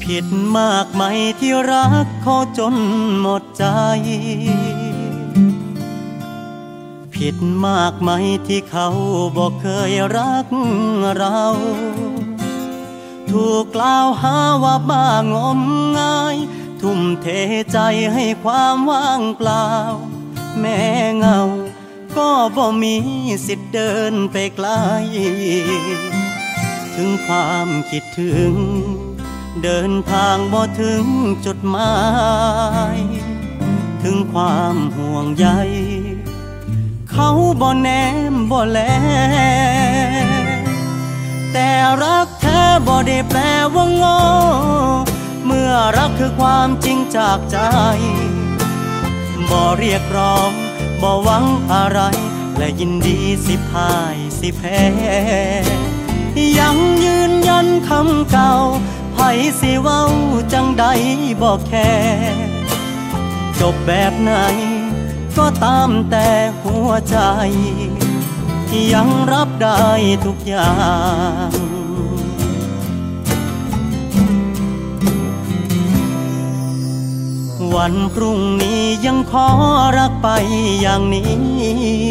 ผิดมากไหมที่รักเขาจนหมดใจผิดมากไหมที่เขาบอกเคยรักเราถูกกล่าวหาว่าบ้างมงายทุ่มเทใจให้ความว่างเปล่าแม้เงาก็บ่มีสิทธิ์เดินไปไกลถึงความคิดถึงเดินทางบ่ถึงจุดหมายถึงความห่วงใยเขาบ่แนมบ่แลแต่รักแท้บ่ได้แปลว่าโง่เมื่อรักคือความจริงจากใจบ่เรียกร้องบ่หวังอะไรและยินดีสิพ่ายสิแพ้ยังยืนยันคำเก่าไผสิเว้าจังใดบ่แค่จบแบบไหนก็ตามแต่หัวใจยังรับได้ทุกอย่างวันพรุ่งนี้ยังขอรักไปอย่างนี้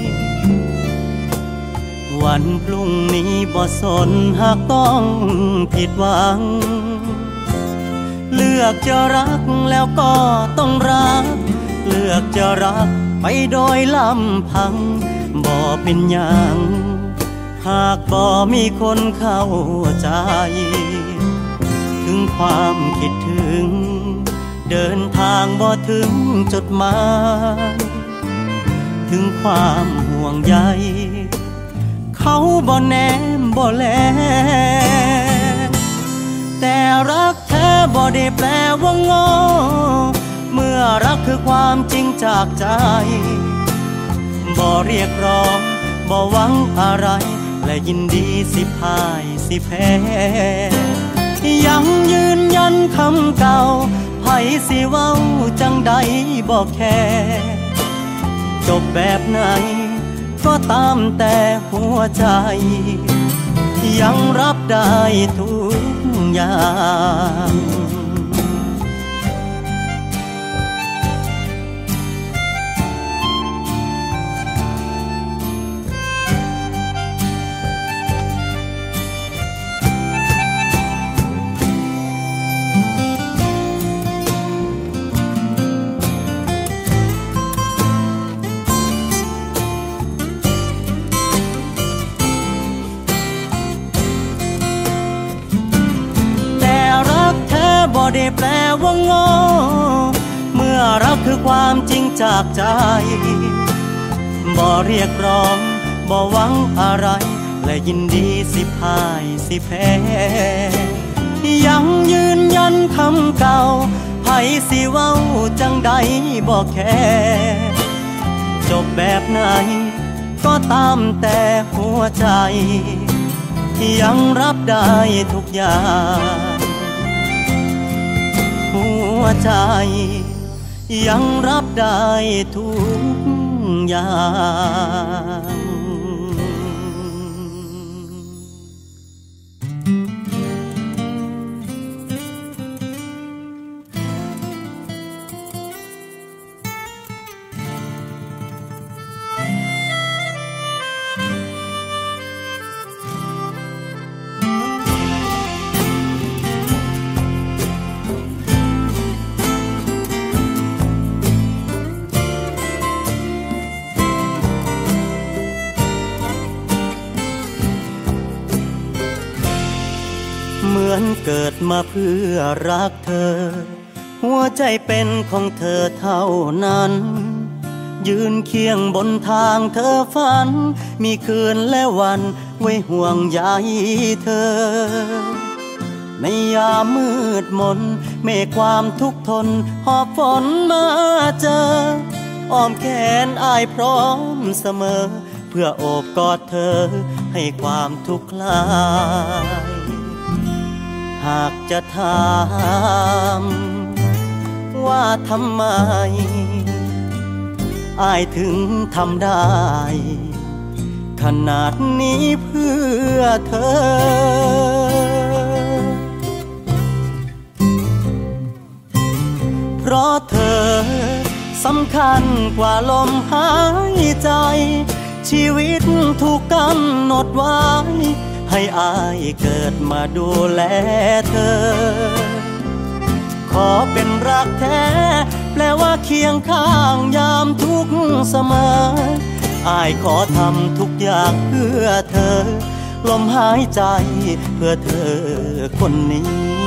วันพรุ่งนี้บ่สนหากต้องผิดหวังเลือกจะรักแล้วก็ต้องรักเลือกจะรักไปโดยลำพังบ่เป็นหยังหากบ่มีคนเข้าใจถึงความคิดถึงเดินทางบ่ถึงจุดหมายถึงความห่วงใยเขาบ่แนมบ่แลแต่รักแท้บ่ได้แปลว่าโง่เมื่อรักคือความจริงจากใจบ่เรียกร้องบ่หวังอะไรและยินดีสิพ่ายสิแพ้ยังยืนยันคำเก่าไผสิเว้าจังใดบ่แค่จบแบบไหนก็ตามแต่หัวใจยังรับได้ทุกอย่างบ่ได้แปลว่าโง่เมื่อรักคือความจริงจากใจบ่เรียกร้องบ่หวังอะไรและยินดีสิพ่ายสิแพ้ยังยืนยันคำเก่าไผสิเว้าจังใดบ่แค่จบแบบไหนก็ตามแต่หัวใจยังรับได้ทุกอย่างหัวใจยังรับได้ทุกอย่างเหมือนเกิดมาเพื่อรักเธอหัวใจเป็นของเธอเท่านั้นยืนเคียงบนทางเธอฝันมีคืนและวันไว้ห่วงใยเธอในยามมืดมนเมฆความทุกข์ทนหอบฝนมาเจออ้อมแขนอ้ายพร้อมเสมอเพื่อโอบกอดเธอให้ความทุกข์คลายหากจะถามว่าทำไมอ้ายถึงทำได้ขนาดนี้เพื่อเธอคัญกว่าลมหายใจชีวิตถูกกำหนดไว้ให้อายเกิดมาดูแลเธอขอเป็นรักแท้แปลว่าเคียงข้างยามทุกเสมออายขอทำทุกอย่างเพื่อเธอลมหายใจเพื่อเธอคนนี้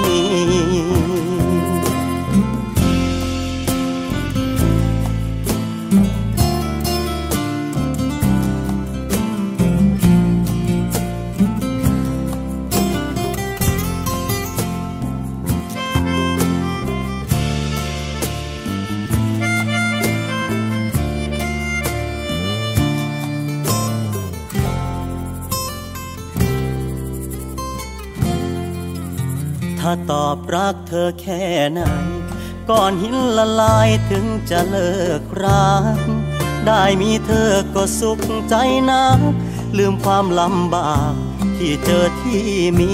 ถ้าตอบรักเธอแค่ไหนก่อนหินละลายถึงจะเลิกรักได้มีเธอก็สุขใจนะลืมความลำบากที่เจอที่มี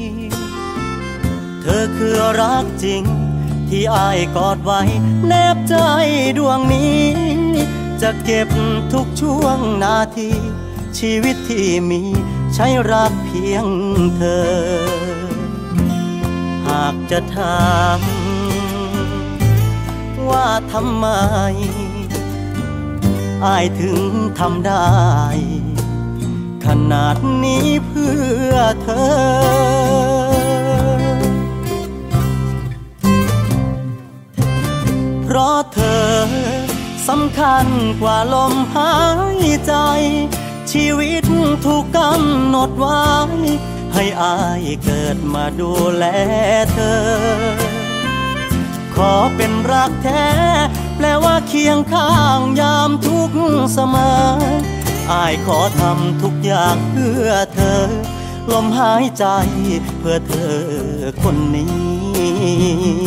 เธอคือรักจริงที่อ้ายกอดไว้แนบใจดวงนี้จะเก็บทุกช่วงนาทีชีวิตที่มีใช้รักเพียงเธอหากจะถามว่าทำไมอ้ายถึงทำได้ขนาดนี้เพื่อเธอเพราะเธอสำคัญกว่าลมหายใจชีวิตถูกกำหนดไว้ให้อายเกิดมาดูแลเธอขอเป็นรักแท้แปลว่าเคียงข้างยามทุกเสมออายขอทำทุกอย่างเพื่อเธอลมหายใจเพื่อเธอคนนี้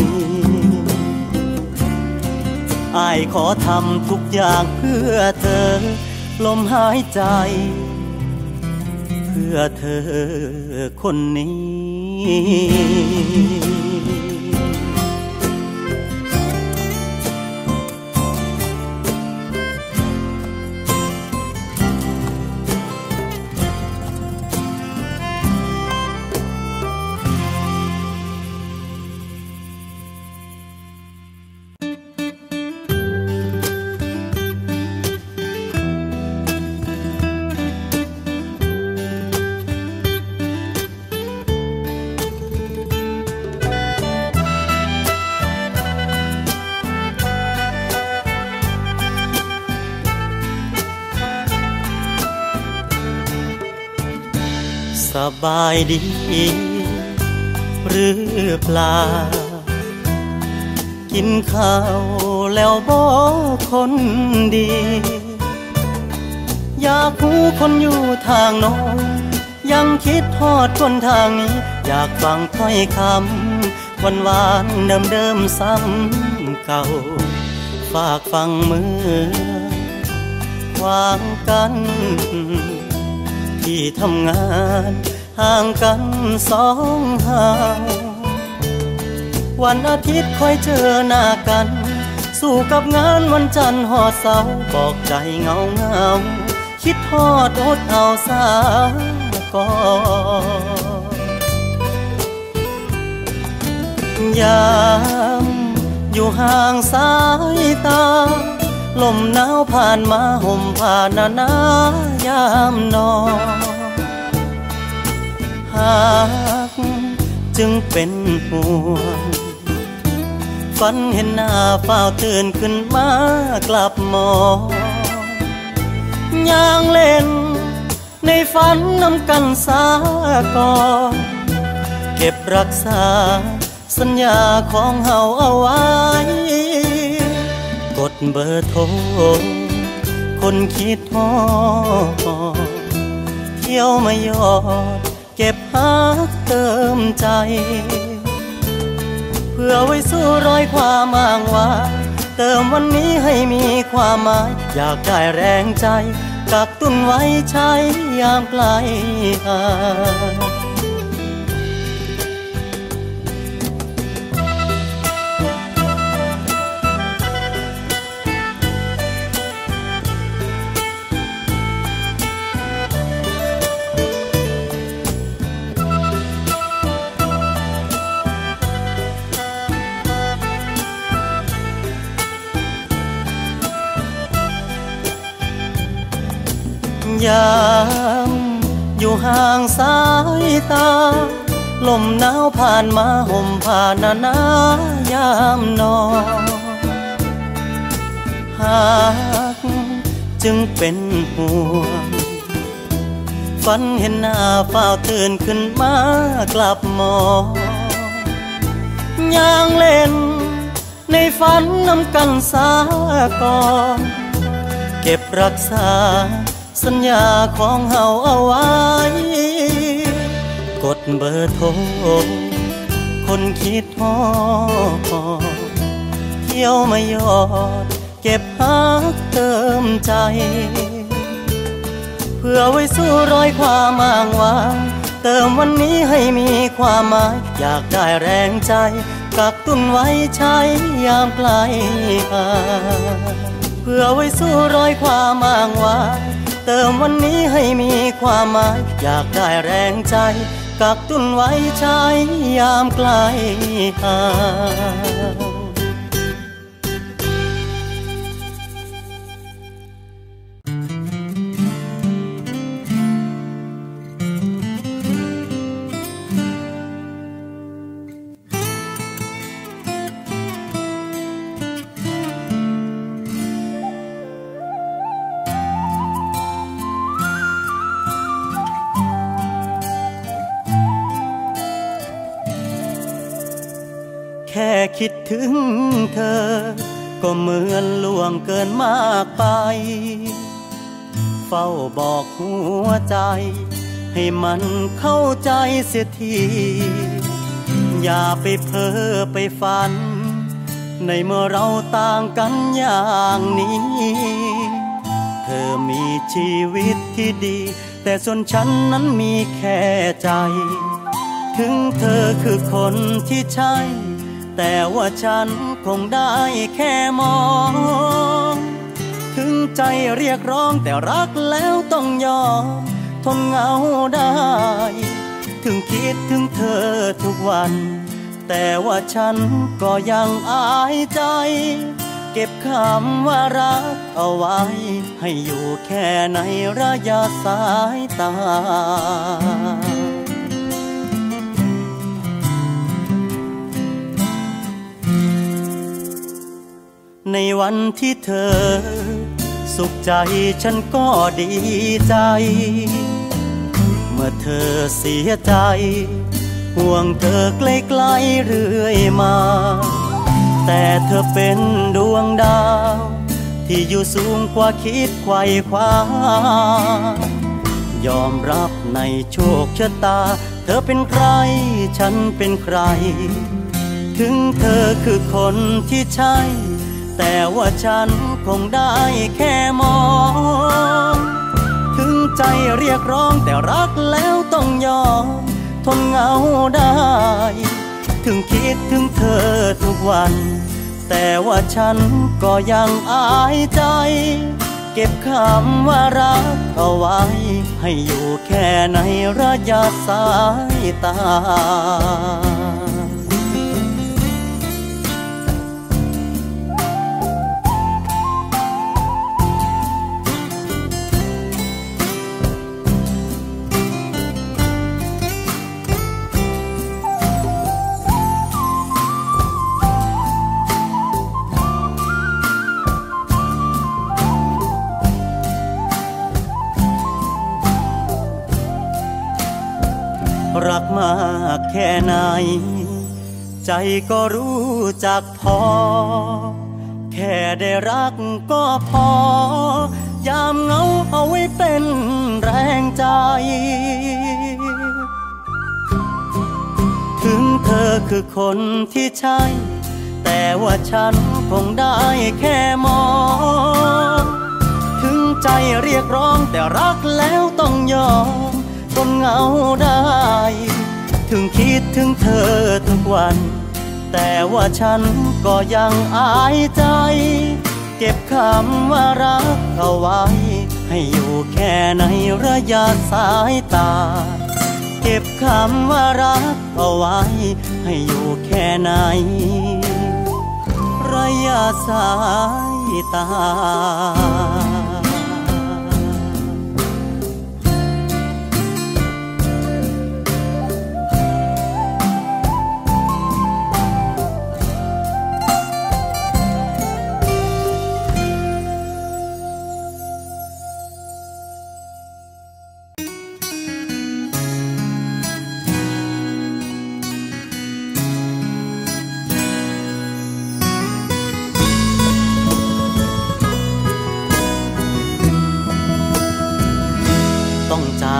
อายขอทำทุกอย่างเพื่อเธอลมหายใจเพื่อเธอคนนี้สบายดีหรือเปล่ากินข้าวแล้วบ่คนดีอยากหูคนอยู่ทางโน้นยังคิดทอดคนทางนี้อยากฟังถ้อยคำหวานๆเดิมๆซ้ำเก่าฝากฟังเมื่อวางกันที่ทำงานห่างกันสองห่างวันอาทิตย์ค่อยเจอหน้ากันสู้กับงานวันจันทร์หอดเสาร์บอกใจเงาเงาคิดทอดอดเอาสาก่อนยามอยู่ห่างสายตาลมหนาวผ่านมาห่มผ้านายามนอนหากจึงเป็นห่วงฝันเห็นหน้าเฝ้าตื่นขึ้นมากลับมองย่างเล่นในฝันนำกันสาก่อนเก็บรักษาสัญญาของเฮาเอาไว้กดเบอร์โทรคนคิดฮอดเที่ยวมายอดเก็บหักเติมใจเพื่อไว้สู้รอยความอ้างว้างเติมวันนี้ให้มีความหมายอยากได้แรงใจกักตุนไว้ใช้ยามไกลห่างยามอยู่ห่างสายตาลมหนาวผ่านมาห่มผ้าหนายามนอนหากจึงเป็นห่วงฝันเห็นหน้าเฝ้าตื่นขึ้นมากลับมองย่างเล่นในฝันนำกันสาก่อนเก็บรักษาสัญญาของเฮาเอาไว้กดเบอร์โทรคนคิดฮอดเที่ยวมายอดเก็บฮักเติมใจเพื่อไว้สู้รอยความอ้างว้างเติมวันนี้ให้มีความหมายอยากได้แรงใจกักตุนไว้ใช้ยามไกลห่างเพื่อไว้สู้รอยความอ้างว้างเติมวันนี้ให้มีความหมายอยากได้แรงใจกักตุนไว้ใช้ยามไกลห่างแค่คิดถึงเธอก็เหมือนล่วงเกินมากไปเฝ้าบอกหัวใจให้มันเข้าใจเสียทีอย่าไปเพ้อไปฝันในเมื่อเราต่างกันอย่างนี้เธอมีชีวิตที่ดีแต่ส่วนฉันนั้นมีแค่ใจถึงเธอคือคนที่ใช่แต่ว่าฉันคงได้แค่มองถึงใจเรียกร้องแต่รักแล้วต้องยอมทนเหงาได้ถึงคิดถึงเธอทุกวันแต่ว่าฉันก็ยังอายใจเก็บคำว่ารักเอาไว้ให้อยู่แค่ในระยะสายตาในวันที่เธอสุขใจฉันก็ดีใจเมื่อเธอเสียใจห่วงเธอใกล้ๆเรื่อยมาแต่เธอเป็นดวงดาวที่อยู่สูงกว่าคิดไขว่คว้ายอมรับในโชคชะตาเธอเป็นใครฉันเป็นใครถึงเธอคือคนที่ใช่แต่ว่าฉันคงได้แค่มองถึงใจเรียกร้องแต่รักแล้วต้องยอมทนเหงาได้ถึงคิดถึงเธอทุกวันแต่ว่าฉันก็ยังอายใจเก็บคำว่ารักเอาไว้ให้อยู่แค่ในระยะสายตารักมากแค่ไหนใจก็รู้จักพอแค่ได้รักก็พอยามเหงาเอาไว้เป็นแรงใจถึงเธอคือคนที่ใช่แต่ว่าฉันคงได้แค่มองถึงใจเรียกร้องแต่รักแล้วต้องยอมทนเหงาได้ถึงคิดถึงเธอทุกวันแต่ว่าฉันก็ยังอายใจเก็บคำว่ารักเอาไว้ให้อยู่แค่ในระยะสายตาเก็บคำว่ารักเอาไว้ให้อยู่แค่ในระยะสายตา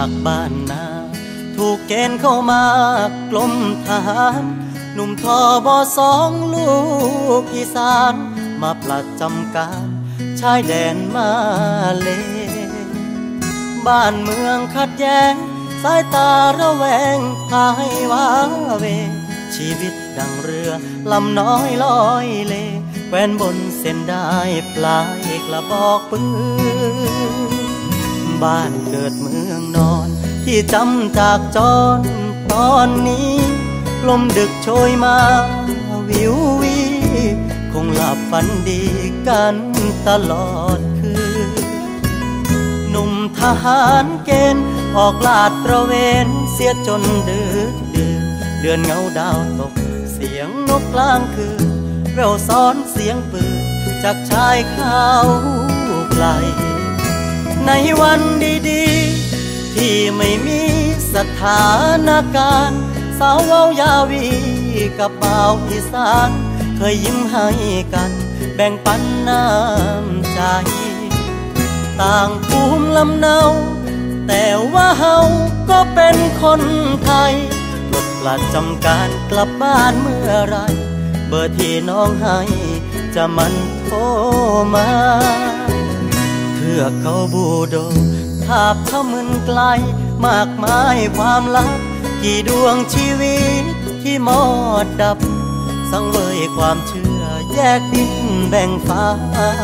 จากบ้านนาถูกเกณฑ์เข้ามากลมทหารหนุ่มทบ2ลูกอีสานมาประจำการชายแดนมาเลบ้านเมืองขัดแย้งสายตาระแวงพาให้ว้าเวชีวิตดังเรือลำน้อยลอยเลแควนบนเส้นได้ปลายกระบอกปืนบ้านเกิดเมืองนอนที่จำจากจรตอนนี้ลมดึกโชยมาวิววีคงหลับฝันดีกันตลอดคืนหนุ่มทหารเกณฑ์ออกลาดตระเวนเสียจนดึกดื่นเดือนเงาดาวตกเสียงนกกลางคืนเราซ้อนเสียงปืนจากชายเขาไกลในวันดีๆที่ไม่มีสถานการณ์สาวเว้ายาวีกับบ่าวอีสานเคยยิ้มให้กันแบ่งปันน้ำใจต่างภูมิลำเนาแต่ว่าเฮาก็เป็นคนไทยปลดประจำการกลับบ้านเมื่อไรเบอร์ที่น้องให้จะมันโทรมาเพื่อเขาบูโดภาพเขามึนไกลมากมายความลับกี่ดวงชีวิตที่หมดดับสังเวยความเชื่อแยกดินแบ่งฟ้า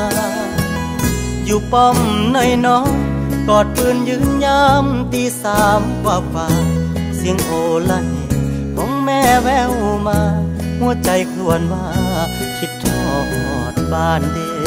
อยู่ป้อมน้อยกอดปืนยืนยามตี3 กว่าเสียงโอไลของแม่แววมาหัวใจครวญว่าคิดทอดบ้านเด้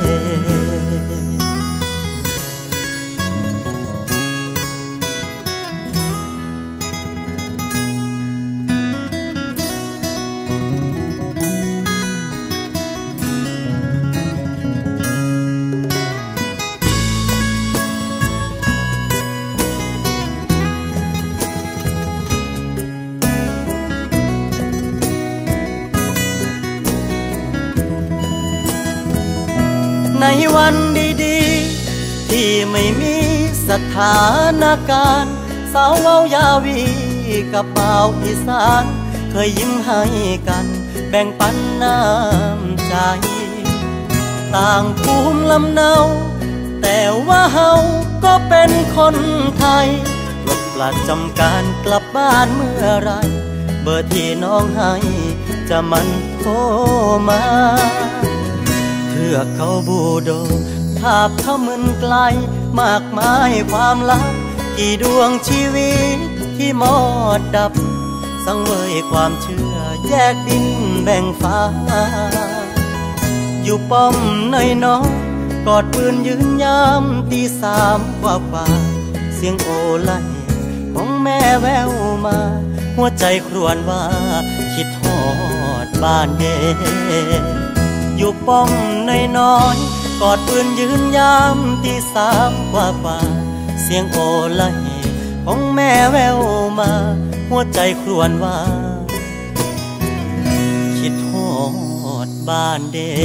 ในวันดีๆที่ไม่มีสถานการณ์สาวเว้ายาวีกับบ่าวอีสานเคยยิ้มให้กันแบ่งปันน้ำใจต่างภูมิลำเนาแต่ว่าเฮาก็เป็นคนไทยปลดประจำการกลับบ้านเมื่อไรเบอร์ที่น้องให้จะมันโทรมาเพื่อเขาบูโดภาพเขามึนไกลมากมายความลับกี่ดวงชีวิตที่หมดดับสังเวยความเชื่อแยกดินแบ่งฟ้าอยู่ป้อมน้อยกอดปืนยืนยามตี3 กว่าเสียงโอไลของแม่แววมาหัวใจครวญว่าคิดทอดบ้านเย่อยู่ป้อมน้อยกอดปืนยืนยามตี3 กว่าเสียงโอไลของแม่แววมาหัวใจครวญว่าคิดทอดบ้านเด้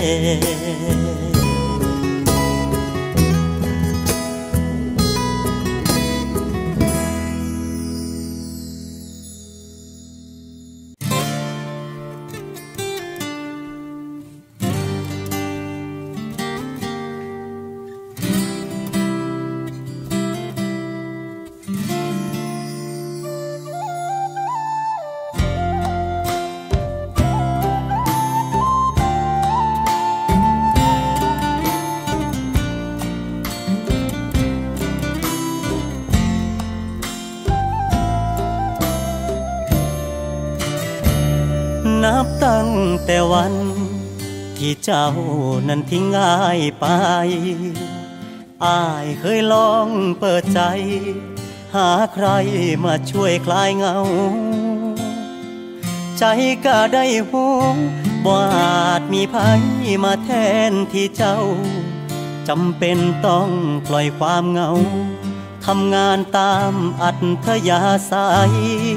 นับตั้งแต่วันที่เจ้านั้นทิ้งอ้ายไปอ้ายเคยลองเปิดใจหาใครมาช่วยคลายเหงาใจก็ได้หูบ่อาจมีภัยมาแทนที่เจ้าจำเป็นต้องปล่อยความเหงาทำงานตามอัธยาศัย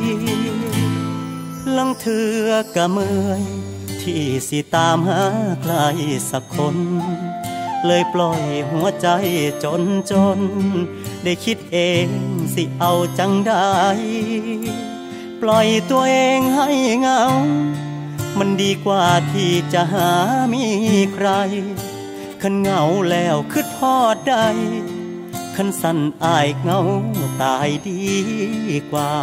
ลังเถื่อกะเมื่อยที่สิตามหาใครสักคนเลยปล่อยหัวใจจนได้คิดเองสิเอาจังได้ปล่อยตัวเองให้เหงามันดีกว่าที่จะหามีใครคันเหงาแล้วคิดฮอดได้คันสั่นอายเหงาตายดีกว่า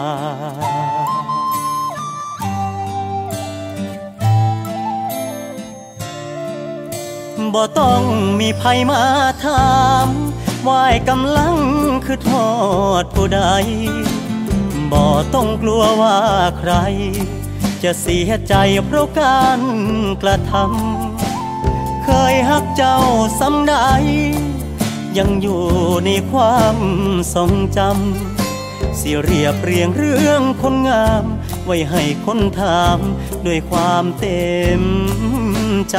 บ่ต้องมีไผมาถามว่ายกำลังคือทอดผู้ใดบ่ต้องกลัวว่าใครจะเสียใจเพราะการกระทำเคยฮักเจ้าซ้ำใดยังอยู่ในความทรงจำสิเรียบเรียงเรื่องคนงามไว้ให้คนถามด้วยความเต็มใจ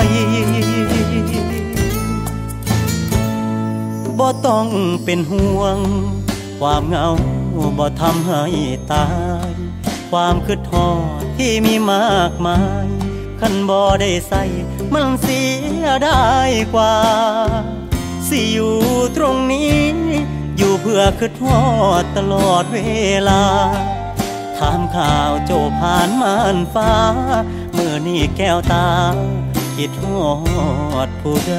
บ่ต้องเป็นห่วงความเหงาบ่ทำให้ตายความคิดฮอดที่มีมากมายคันบ่ได้ใส่มันเสียได้กว่าสิอยู่ตรงนี้อยู่เพื่อคิดฮอดตลอดเวลาถามข่าวโจผ่านม่านฟ้ามื้อนี้แก้วตาคิดฮอดผู้ใด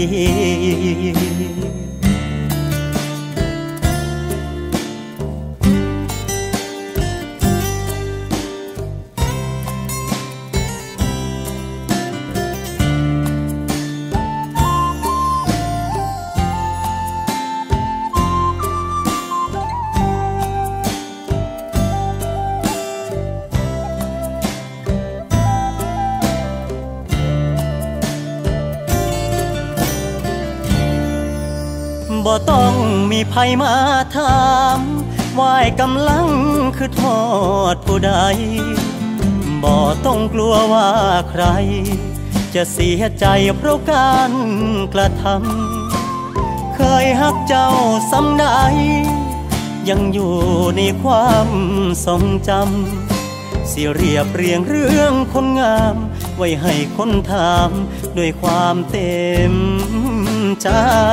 บ่ต้องมีไผมาถามว่ายกำลังคือทอดผู้ใดบ่ต้องกลัวว่าใครจะเสียใจเพราะการกระทำเคยฮักเจ้าซ้ำใดยังอยู่ในความทรงจำสิเรียบเรียงเรื่องคนงามไว้ให้คนถามด้วยความเต็มใจ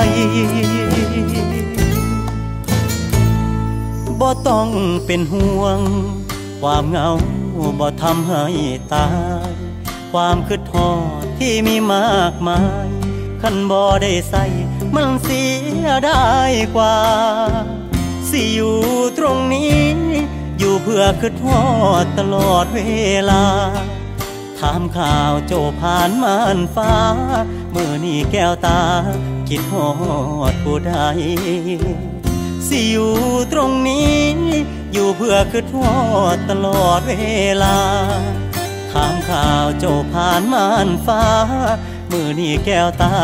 บ่ต้องเป็นห่วงความเหงาบ่ทำให้ตายความคิดฮอดที่มีมากมายคันบ่ได้ใส่มันเสียได้กว่าสิอยู่ตรงนี้อยู่เพื่อคิดฮอดตลอดเวลาถามข่าวโจผ่านม่านฟ้ามื้อนี้แก้วตาคิดฮอดผู้ใดสิอยู่ตรงนี้อยู่เพื่อคิดฮอดตลอดเวลาถามข่าวโจผ่านม่านฟ้ามื้อนี้แก้วตา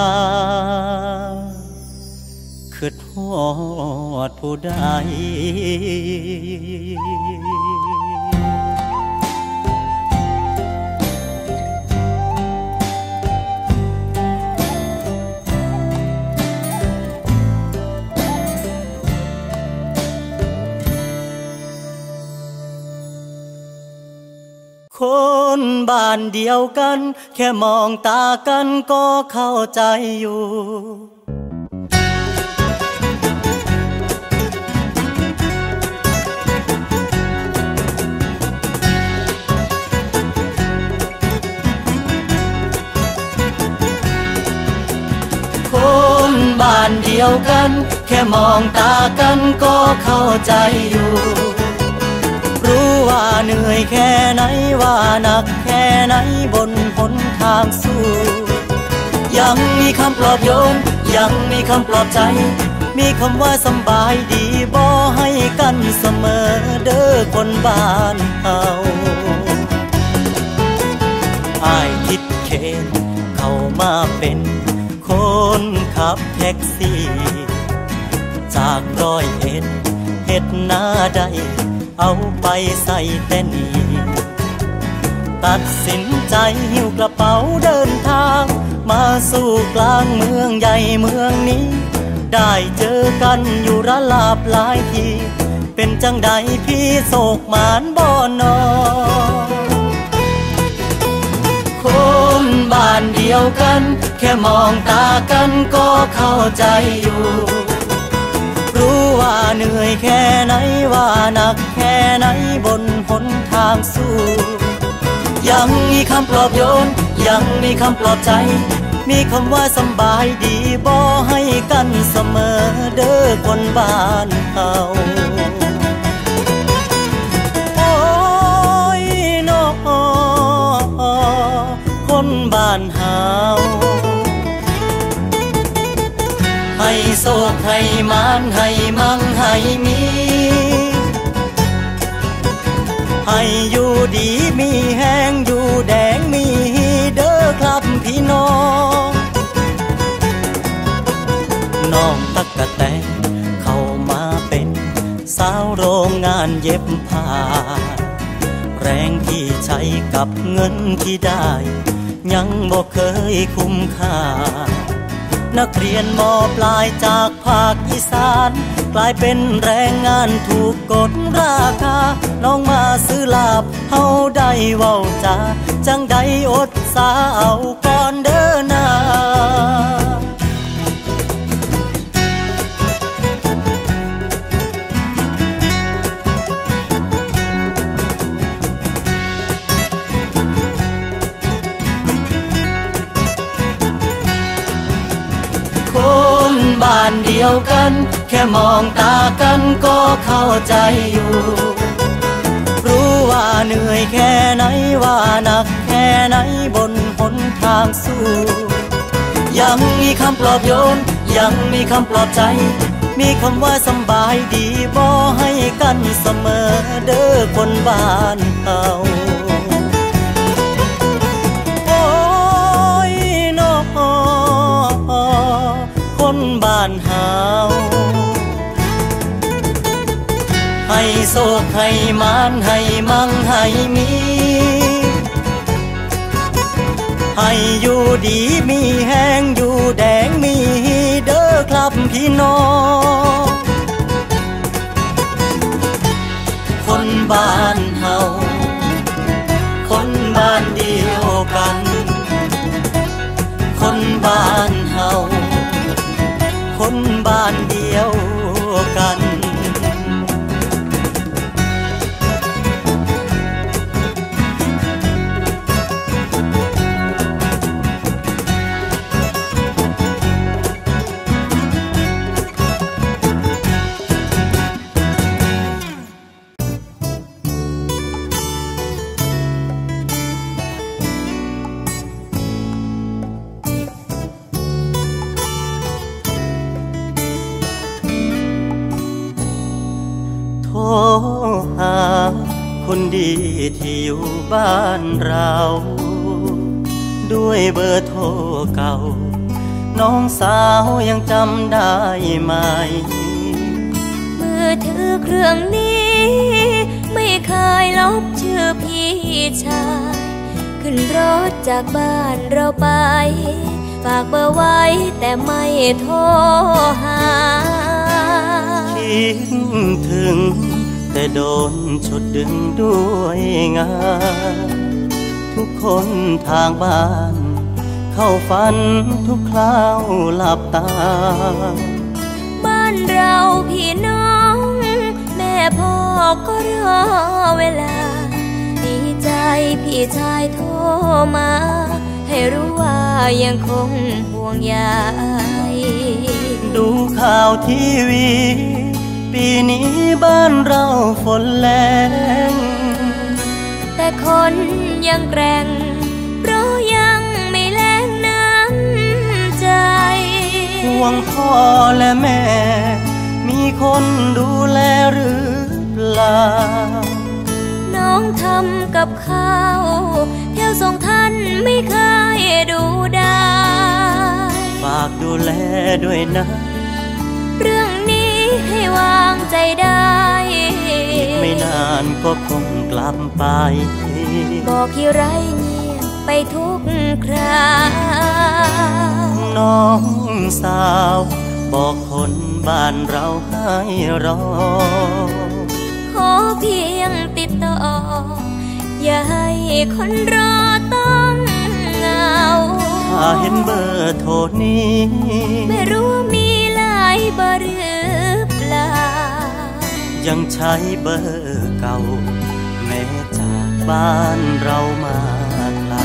คิดฮอดผู้ใดคนบ้านเดียวกันแค่มองตากันก็เข้าใจอยู่คนบ้านเดียวกันแค่มองตากันก็เข้าใจอยู่รู้ว่าเหนื่อยแค่ไหนว่าหนักแค่ไหนบนหนทางสู้ยังมีคำปลอบโยนยังมีคำปลอบใจมีคำว่าสบายดีบ่ให้กันเสมอเด้อคนบ้านเฮาอ้ายคิดเข็นเข้ามาเป็นคนขับแท็กซี่จาก101เฮ็ดหน้าได้เอาไปใส่แต่นี่ตัดสินใจหิ้วกระเป๋าเดินทางมาสู่กลางเมืองใหญ่เมืองนี้ได้เจอกันอยู่ระลาบหลายทีเป็นจังใดพี่โศกหมานบ่นอคนบ้านเดียวกันแค่มองตากันก็เข้าใจอยู่รู้ว่าเหนื่อยแค่ไหนว่าหนักแค่ไหนบนหนทางสู้ยังมีคำปลอบโยนยังมีคำปลอบใจมีคำว่าสบายดีบ่ให้กันเสมอเด้อคนบ้านเฮาโอ้ยน้อคนบ้านเฮาให้โศกให้มานให้มั่งให้มีให้อยู่ดีมีแห้งอยู่แดงมีเด้อครับพี่น้องน้องตั๊กแตนเข้ามาเป็นสาวโรงงานเย็บผ้าแรงที่ใช้กับเงินที่ได้ยังบ่เคยคุ้มค่านักเรียนม.ปลายจากภาคอีสานกลายเป็นแรงงานถูกกดราคาน้องมาซื้อลาบเฮาได้เว้าจาจังใดอดสาเอาก่อนเด้อนาคนบ้านเดียวกันแค่มองตากันก็เข้าใจอยู่รู้ว่าเหนื่อยแค่ไหนว่าหนักแค่ไหนบนหนทางสู้ยังมีคำปลอบโยนยังมีคำปลอบใจมีคำว่าสบายดีบ่ให้กันเสมอเด้อคนบ้านเฮาคนบ้านเฮาให้โศกให้มานให้มั่งให้มีให้อยู่ดีมีแห้งอยู่แดงมีเด้อครับพี่น้องคนบ้านเฮาคนบ้านเดียวกันคนบ้านเฮาคนบ้านเดียวกันหาคนดีที่อยู่บ้านเราด้วยเบอร์โทรเก่าน้องสาวยังจำได้ไหมมือถือเครื่องนี้ไม่เคยลบชื่อพี่ชายขึ้นรถจากบ้านเราไปฝากเบอร์ไว้แต่ไม่โทรหาคิดถึงแต่โดนฉุดดึงด้วยงานทุกคนทางบ้านเข้าฝันทุกคราวหลับตาบ้านเราพี่น้องแม่พ่อก็รอเวลาดีใจพี่ชายโทรมาให้รู้ว่ายังคงห่วงใยดูข่าวทีวีปีนี้บ้านเราฝนแรงแต่คนยังแกร่งเพราะยังไม่แล้งน้ำใจห่วงพ่อและแม่มีคนดูแลหรือเปล่าน้องทำกับข้าวเที่ยวส่งท่านไม่เคยดูได้ฝากดูแลด้วยนะเรื่องนี้ให้วางใจได้อีกไม่นานก็คงกลับไปบอกที่ไรเงียบไปทุกคราน้องสาวบอกคนบ้านเราให้รอขอเพียงติดต่ออย่าให้คนรอต้องเหงาถ้าถ้าเห็นเบอร์โทรนี้ไม่รู้มีหลายเบอร์หรือเปล่ายังใช้เบอร์เก่าแม้จากบ้านเรามาไกล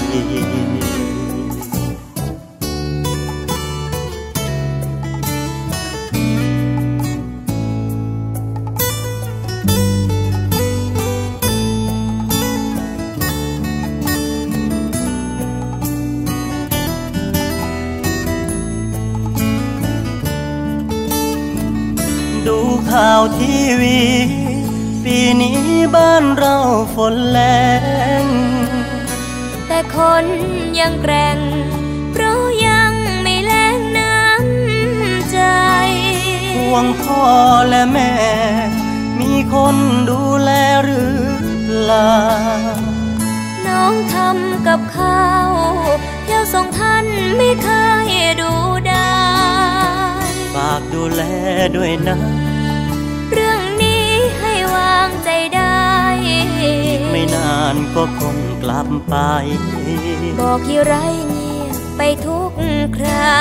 ดูข่าวทีวีปีนี้บ้านเราฝนแรงแต่คนยังแกร่งเพราะยังไม่แล้งน้ำใจห่วงพ่อและแม่มีคนดูแลหรือเปล่าน้องทำกับข้าวเที่ยวส่งท่านไม่เคยดูได้ฝากดูแลด้วยนะเรื่องนี้ให้วางใจได้ไม่นานก็คงกลับไปบอกที่ไรเงียบไปทุกครา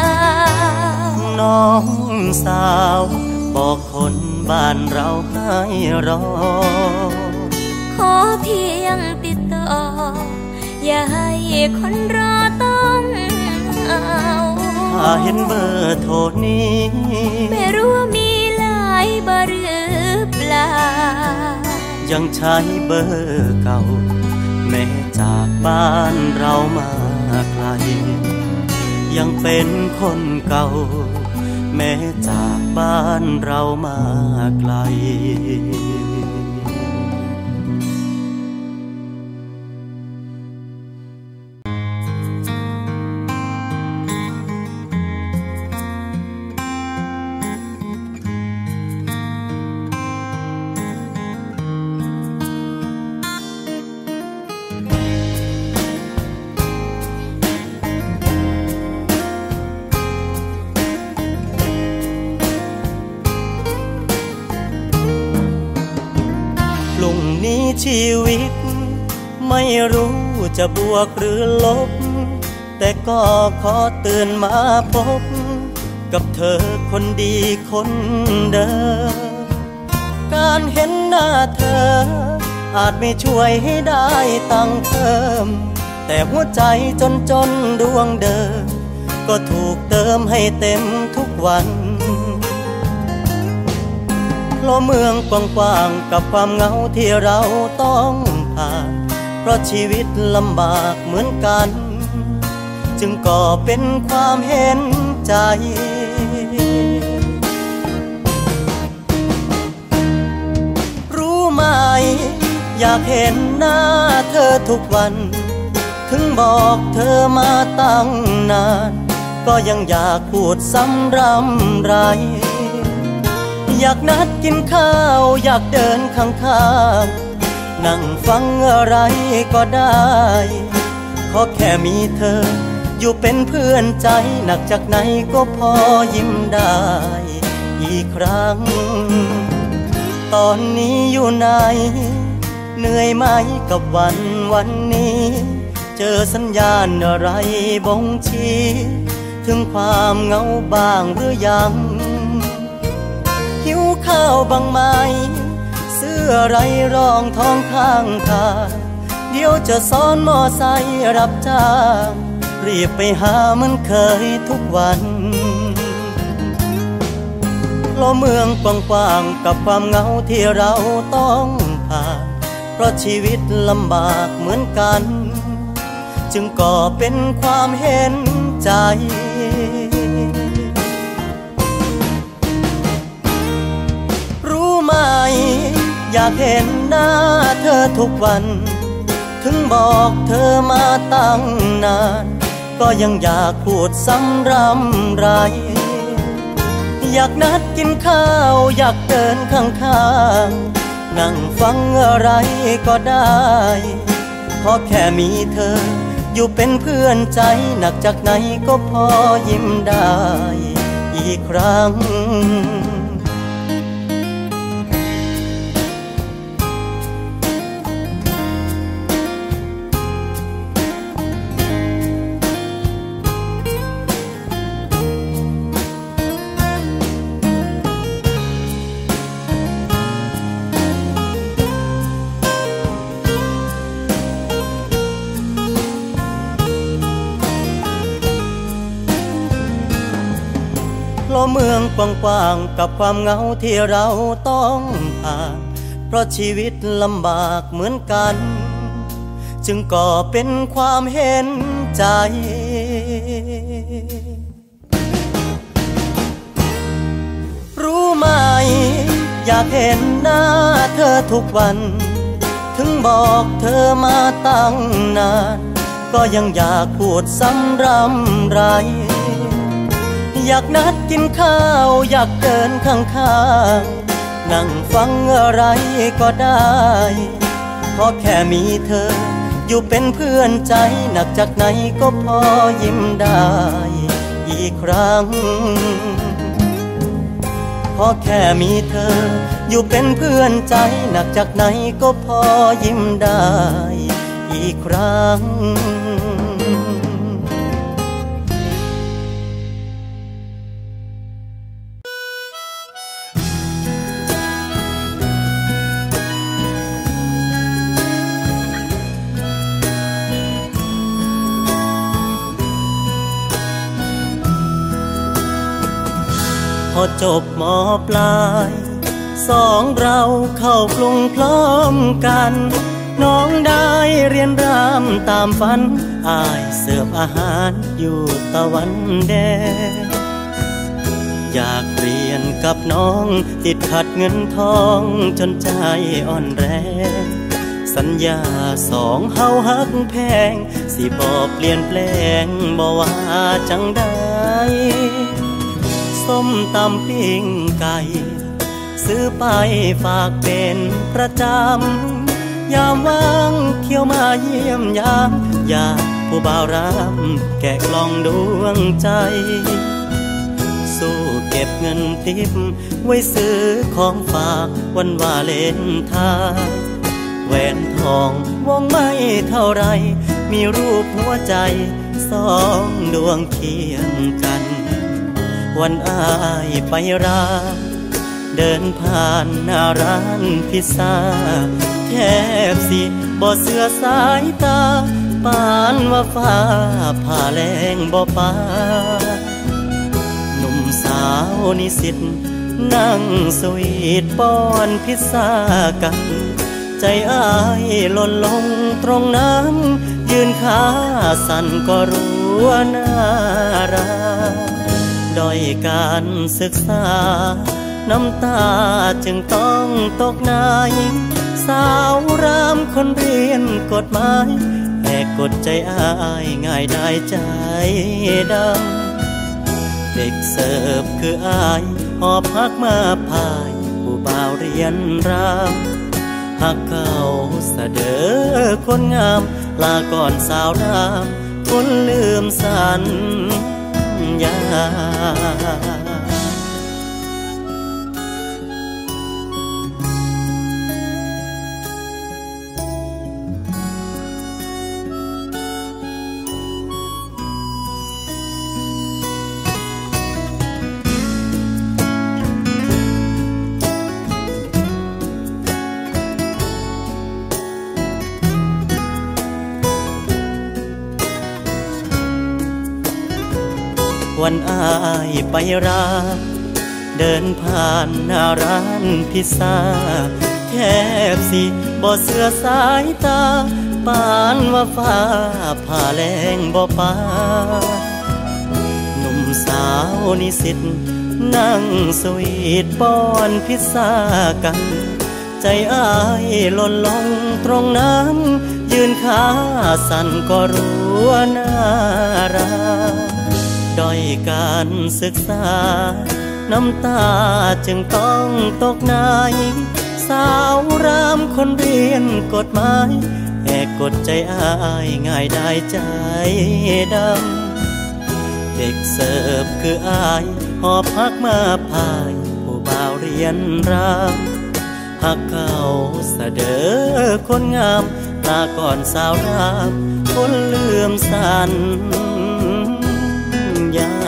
น้องสาวบอกคนบ้านเราให้รอขอเพียงติดต่ออย่าให้คนรอต้องเอาถ้าเห็นเบอร์โทรนี้ไม่รู้มีหลายเบอร์หรือเปล่ายังใช้เบอร์เก่าแม้จากบ้านเรามาไกลยังเป็นคนเก่าแม้จากบ้านเรามาไกลชีวิตไม่รู้จะบวกหรือลบแต่ก็ขอเตือนมาพบกับเธอคนดีคนเดิมการเห็นหน้าเธออาจไม่ช่วยให้ได้ตังค์เพิ่มแต่หัวใจจนดวงเดิมก็ถูกเติมให้เต็มทุกวันเพราะเมืองกว้างๆกับความเหงาที่เราต้องผ่านเพราะชีวิตลำบากเหมือนกันจึงก่อเป็นความเห็นใจรู้ไหมอยากเห็นหน้าเธอทุกวันถึงบอกเธอมาตั้งนานก็ยังอยากพูดซ้ำรำไรอยากนัดกินข้าวอยากเดินข้างๆนั่งฟังอะไรก็ได้ขอแค่มีเธออยู่เป็นเพื่อนใจหนักจากไหนก็พอยิ้มได้อีกครั้งตอนนี้อยู่ไหนเหนื่อยไหมกับวันนี้เจอสัญญาณอะไรบ่งชี้ถึงความเหงาบ้างหรือยังหิวข้าวบ้างไหมซื้ออะไรรองท้องข้างทางเดี๋ยวจะซ้อนมอไซค์รับจ้างรีบไปหาเหมือนเคยทุกวันเพราะเมืองกว้างๆกับความเหงาที่เราต้องผ่านเพราะชีวิตลำบากเหมือนกันจึงก่อเป็นความเห็นใจรู้ไหมอยากเห็นหน้าเธอทุกวันถึงบอกเธอมาตั้งนานก็ยังอยากพูดซ้ำรำไรอยากนัดกินข้าวอยากเดินข้างๆนั่งฟังอะไรก็ได้ขอแค่มีเธออยู่เป็นเพื่อนใจหนักจากไหนก็พอยิ้มได้อีกครั้งเมืองกว้างๆกับความเหงาที่เราต้องผ่านเพราะชีวิตลำบากเหมือนกันจึงก่อเป็นความเห็นใจรู้ไหมอยากเห็นหน้าเธอทุกวันถึงบอกเธอมาตั้งนานก็ยังอยากพูดซ้ำรำไรอยากนัดกินข้าวอยากเดินข้างๆนั่งฟังอะไรก็ได้เพราะแค่มีเธออยู่เป็นเพื่อนใจหนักจากไหนก็พอยิ้มได้อีกครั้งเพราะแค่มีเธออยู่เป็นเพื่อนใจหนักจากไหนก็พอยิ้มได้อีกครั้งพอจบม.ปลายสองเราเข้ากรุงพร้อมกันน้องได้เรียนรำตามฝันอ้ายเสิร์ฟอาหารอยู่ตะวันแดงอยากเรียนกับน้องติดขัดเงินทองจนใจอ่อนแรงสัญญาสองเฮาฮักแพงสิบ่เปลี่ยนแปลงบ่ว่าจังใดส้มตำปิ้งไก่ซื้อไปฝากเป็นประจำยามว่างเที่ยวมาเยี่ยมยามอยากผู้บ่าวรำแกะกล่องดวงใจสู้เก็บเงินทิปไว้ซื้อของฝากวันวาเลนไทน์แหวนทองวงไม่เท่าไรมีรูปหัวใจสองดวงเคียงกันวันอ้ายไปราเดินผ่านหน้าร้านพิซซ่าแทบสิบ่เสือสายตาปานว่าฟ้าผ่าแรงบ่ปาหนุ่มสาวนิสิตนั่งสวีทป้อนพิซซ่ากันใจอ้ายหล่นลงตรงนั้นยืนขาสั่นก็รู้ว่าน่ารักด้อยการศึกษาน้ำตาจึงต้องตกในสาวรามคนเรียนกฎหมายแหกกฎใจอ้ายง่ายได้ใจดำเด็กเสิร์ฟคืออ้ายหอบพักมาพายผู้บ่าวเรียนรามหักเก่าเสดอคนงามลาก่อนสาวรามคนลืมสัญญาวันอ้ายไปราเดินผ่านหน้าร้านพิซซ่าแทบสิบ่เสือสายตาปานว่าฟ้าผ่าแรงบ่ปาหนุ่มสาวนิสิตนั่งสวีทป้อนพิซซ่ากันใจอ้ายหล่นลงตรงนั้นยืนขาสั่นก็รู้ว่าน่ารักด้อยการศึกษาน้ำตาจึงต้องตกในสาวรามคนเรียนกฎหมายแหกกฎใจอ้ายง่ายได้ใจดำเด็กเสิร์ฟคืออ้ายหอบพักมาพายผู้บ่าวเรียนรามหักเก่าเสดอคนงามลาก่อนสาวรามคนลืมสัญญา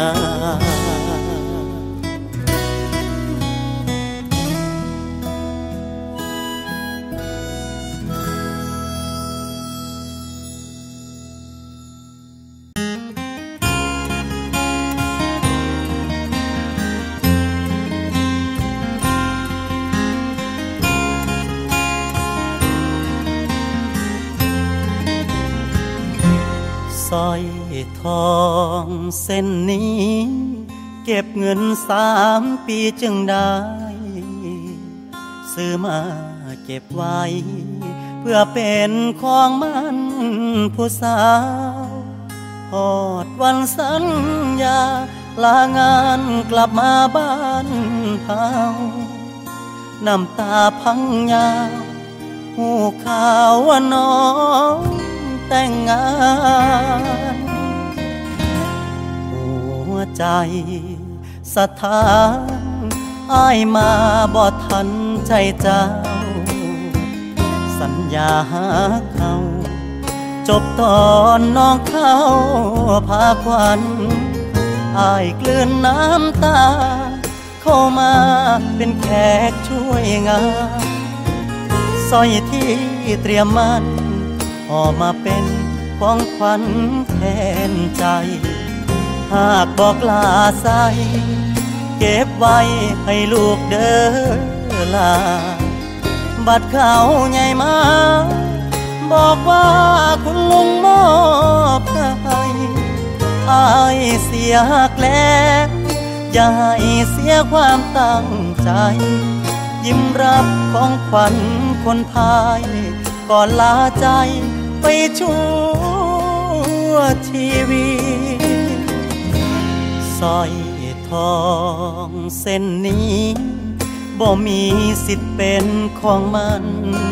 เสร้อยทองเส้นนี้เก็บเงิน3 ปีจึงได้ซื้อมาเก็บไว้เพื่อเป็นของมันผู้สาวฮอดวันสัญญาลางานกลับมาบ้านเฮาน้ำตาพังยาวหูข่าวว่าน้องแต่งงานหัวใจสะท้านอ้ายมาบ่ทันใจเจ้าสัญญาหาเขาจบตอนน้องเข้าพาควันอ้ายกลืนน้ำตาเข้ามาเป็นแขกช่วยงานสร้อยที่เตรียมมันออกมาเป็นของขวัญแทนใจหากบอกลาใส่เก็บไว้ให้ลูกเด้อลาบัดเขาใหญ่มาบอกว่าคุณลุงมอบให้อ้ายเสียแล้วอย่าให้เสียความตั้งใจยิ้มรับของขวัญคนพายก่อนลาใจไปชั่วชีวิตสร้อยทองเส้นนี้บ่มีสิทธิ์เป็นของมัน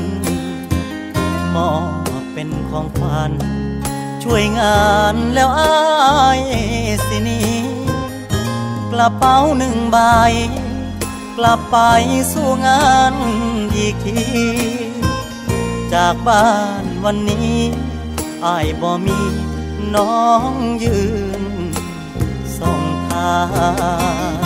มอบเป็นของขวัญช่วยงานแล้วอ้ายสินี้กระเป๋า1 ใบกลับไปสู่งานอีกทีจากบ้านวันนี้อ้ายบ่มีน้องยืนส่งทาง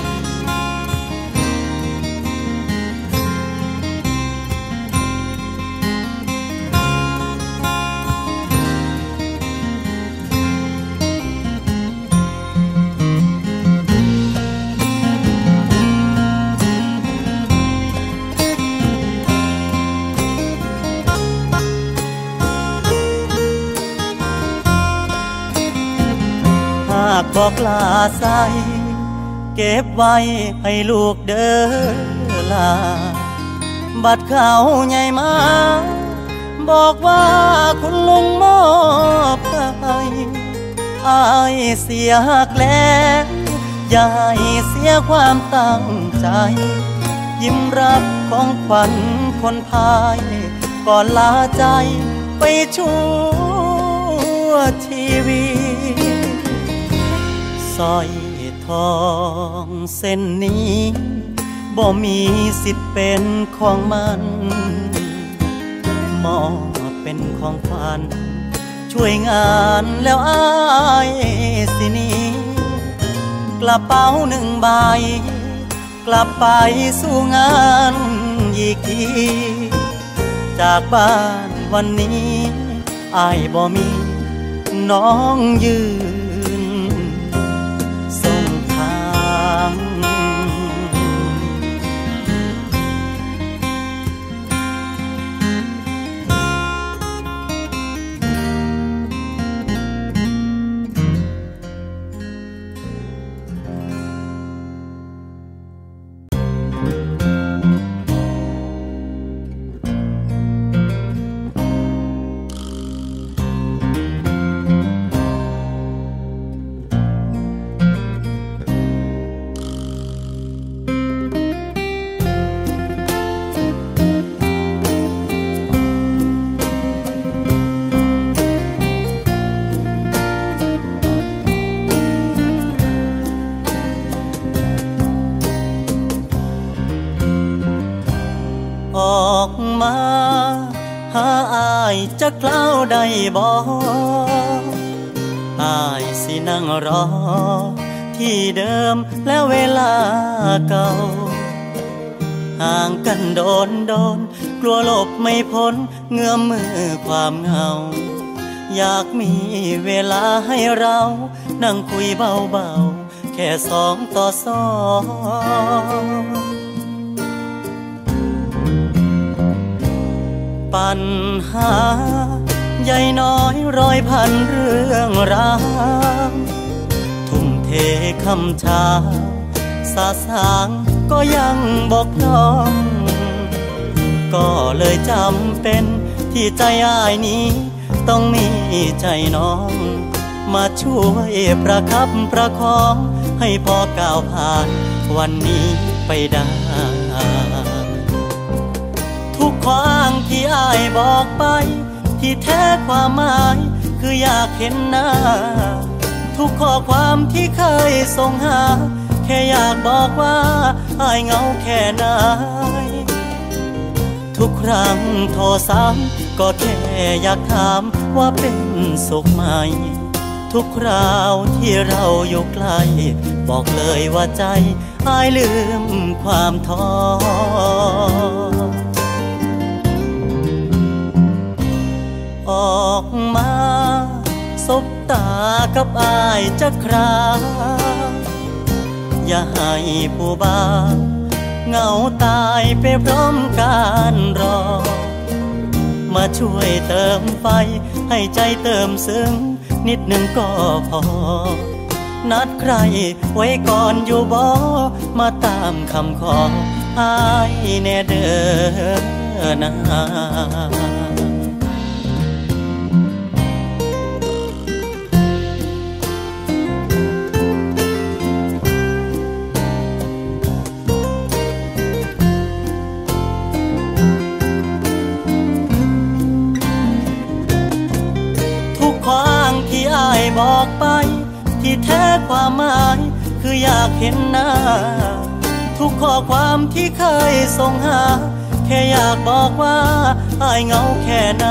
หากบอกลาใส่เก็บไว้ให้ลูกเด้อลาบัดเขาใหญ่มาบอกว่าคุณลุงมอบให้อ้ายเสียแล้วอย่าให้เสียความตั้งใจยิ้มรับของขวัญคนพายก่อนลาใจไปชั่วชีวิตสร้อยทองเส้นนี้บ่มีสิทธิ์เป็นของมันมอบเป็นของขวัญช่วยงานแล้วอ้ายสินี้กระเป๋า1 ใบกลับไปสู่งานอีกทีจากบ้านวันนี้อ้ายบ่มีน้องยืนส่งทางออกมาหาอ้ายจะกล้าวได้บ่อ้ายสินั่งรอที่เดิมแล้วเวลาเก่าห่างกันโดนกลัวหลบไม่พ้นเงื้อมมือความเหงาอยากมีเวลาให้เรานั่งคุยเบาๆแค่2 ต่อ 2ปัญหาใหญ่น้อยร้อยพันเรื่องราวทุ่มเทคำชาสาสางก็ยังบอกน้องก็เลยจำเป็นที่ใจอ้ายนี้ต้องมีใจน้องมาช่วยประคับประคองให้พอก้าวผ่านวันนี้ไปได้ทุกความที่อ้ายบอกไปที่แท้ความหมายคืออยากเห็นหน้าทุกข้อความที่เคยส่งหาแค่อยากบอกว่าอ้ายเหงาแค่ไหนทุกครั้งโทรซ้ำก็แค่อยากถามว่าเป็นสุขไหมทุกคราวที่เราอยู่ใกล้บอกเลยว่าใจอ้ายลืมความท้อออกมาสบตากับอ้ายจะคราอย่าให้ผู้บ่าวเหงาตายไปพร้อมการรอมาช่วยเติมไฟให้ใจเติมซึ้งนิดหนึ่งก็พอนัดใครไว้ก่อนอยู่บ่มาตามคำขออ้ายแน่เด้อนะที่อ้ายบอกไปที่แท้ความหมายคืออยากเห็นหน้าทุกข้อความที่เคยส่งหาแค่อยากบอกว่าอ้ายเหงาแค่ไหน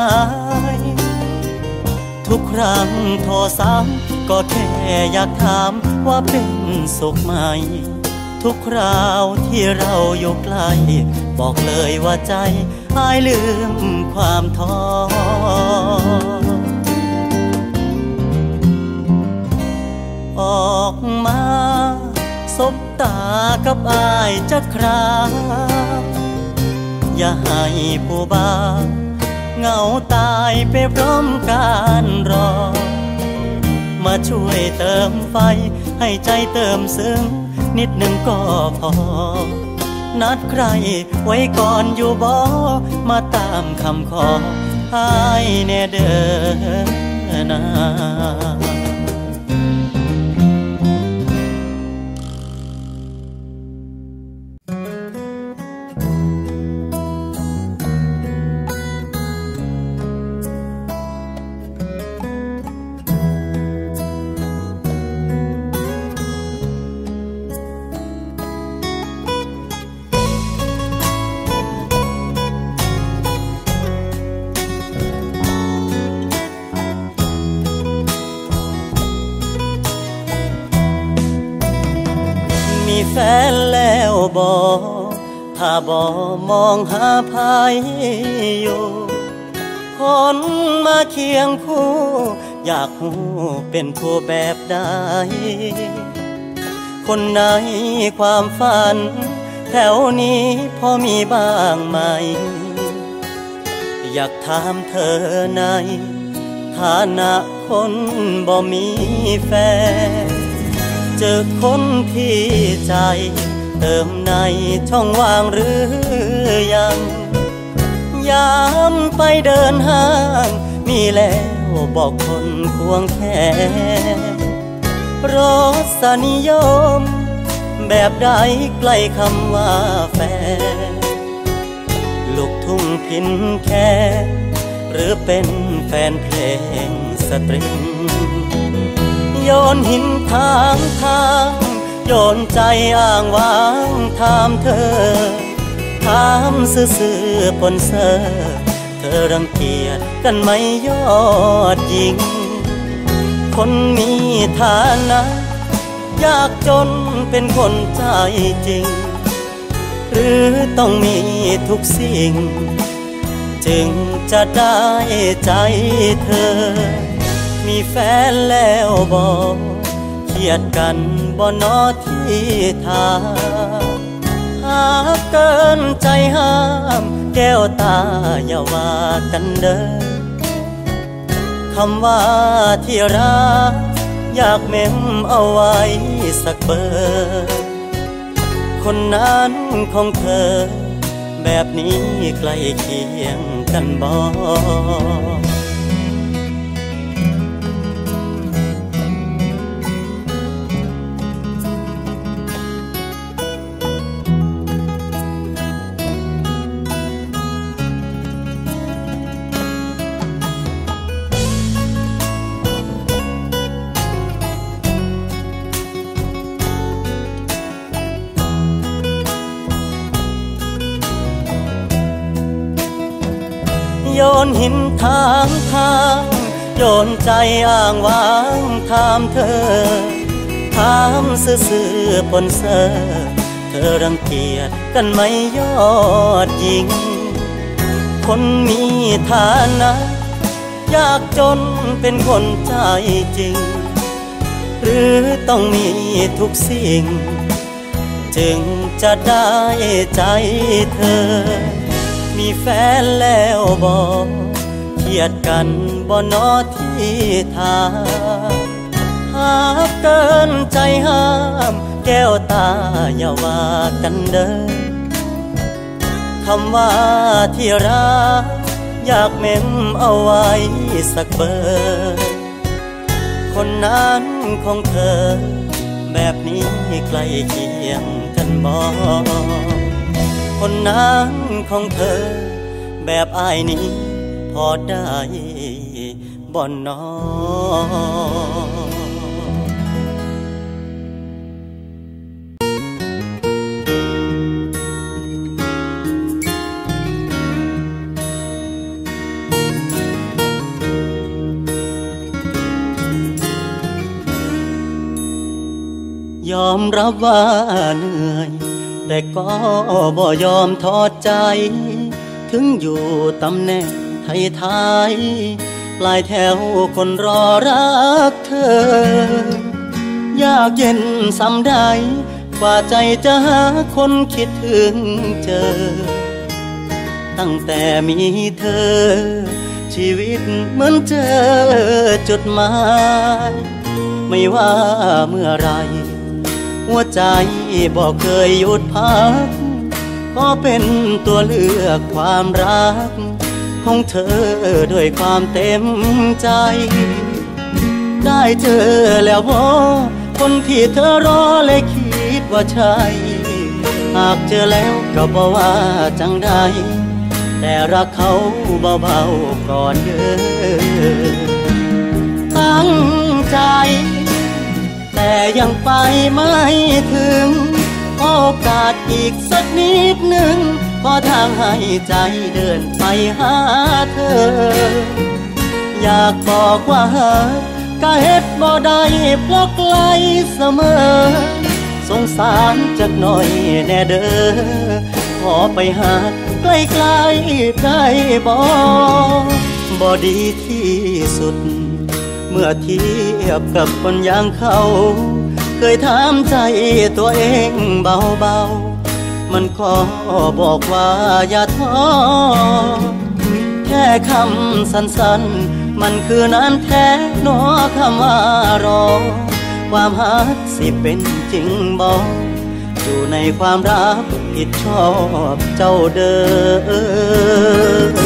ทุกครั้งโทรซ้ำก็แค่อยากถามว่าเป็นสุขไหมทุกคราวที่เราอยู่ใกล้บอกเลยว่าใจอ้ายลืมความท้อออกมาสบตากับอ้ายจะคราอย่าให้ผู้บ่าวเหงาตายไปพร้อมการรอมาช่วยเติมไฟให้ใจเติมซึ้งนิดหนึ่งก็พอนัดใครไว้ก่อนอยู่บ่มาตามคำขออ้ายแน่เด้อนะแฟนแล้วบ่ถ้าบ่มองหาภัยอยู่คนมาเคียงคู่อยากหูเป็นผู้แบบใดคนในความฝันแถวนี้พอมีบ้างไหมอยากถามเธอในฐานะคนบ่มีแฟนเจอคนที่ใจเติมในช่องว่างหรือยังยามไปเดินห้างมีแล้วบอกคนควงแขนรสนิยมแบบใดใกล้คำว่าแฟนลูกทุ่งพินแค่หรือเป็นแฟนเพลงสตริงโยนหินทางโยนใจอ้างว้างถามเธอถามซื่อๆปนเซอเธอรังเกียจกันไหมยอดหญิงคนมีฐานะยากจนเป็นคนใจจริงหรือต้องมีทุกสิ่งจึงจะได้ใจเธอมีแฟนแล้วบ่เครียดกันบ่นอที่ทางหากเกินใจห้ามแก้วตาอย่าว่ากันเด้อำว่าที่รักอยากเมมเอาไว้สักเบอร์คนนั้นของเธอแบบนี้ใกล้เคียงกันบ่โยนหินทางโยนใจอ้างว้างถามเธอถามซื่อๆปนเสอเธอรังเกียจกันไหมยอดหญิงคนมีฐานะยากจนเป็นคนใจจริงหรือต้องมีทุกสิ่งจึงจะได้ใจเธอมีแฟนแล้วบ่เครียดกันบ่นอที่ทางหากเกินใจห้ามแก้วตาอย่าว่ากันเด้อคำว่าที่รักอยากเมมเอาไว้สักเบอร์คนนั้นของเธอแบบนี้ใกล้เคียงกันบ่คนนั้นของเธอแบบอ้ายนี้พอได้บ่น้อยอมรับว่าเหนื่อยแต่ก็บ่ยอมทอดใจถึงอยู่ตำแหน่งไทยปลายแถวคนรอรักเธอยากเย็นซ้ำใดกว่าใจจะหาคนคิดถึงเจอตั้งแต่มีเธอชีวิตเหมือนเจอจุดหมายไม่ว่าเมื่อไรหัวใจบอกเคยหยุดพักก็เป็นตัวเลือกความรักของเธอด้วยความเต็มใจได้เจอแล้วบ่คนที่เธอรอเลยคิดว่าใช่หากเจอแล้วก็บอกว่าจังได้แต่รักเขาเบาๆก่อนเด้อตั้งใจแต่ยังไปไม่ถึงโอกาสอีกสักนิดหนึ่งขอทางให้ใจเดินไปหาเธออยากบอกว่าก็เฮ็ดบ่ได้เพราะไกลเสมอสงสารจักหน่อยแน่เด้อขอไปหาใกล้ๆได้บ่ดีที่สุดเมื่อเทียบกับคนอย่างเขาเคยถามใจตัวเองเบาๆมันก็บอกว่าอย่าท้อแค่คำสั้นๆมันคือนานแท้หนอคำว่ารอความหักสิเป็นจริงบอกอยู่ในความรักผิดชอบเจ้าเด้อ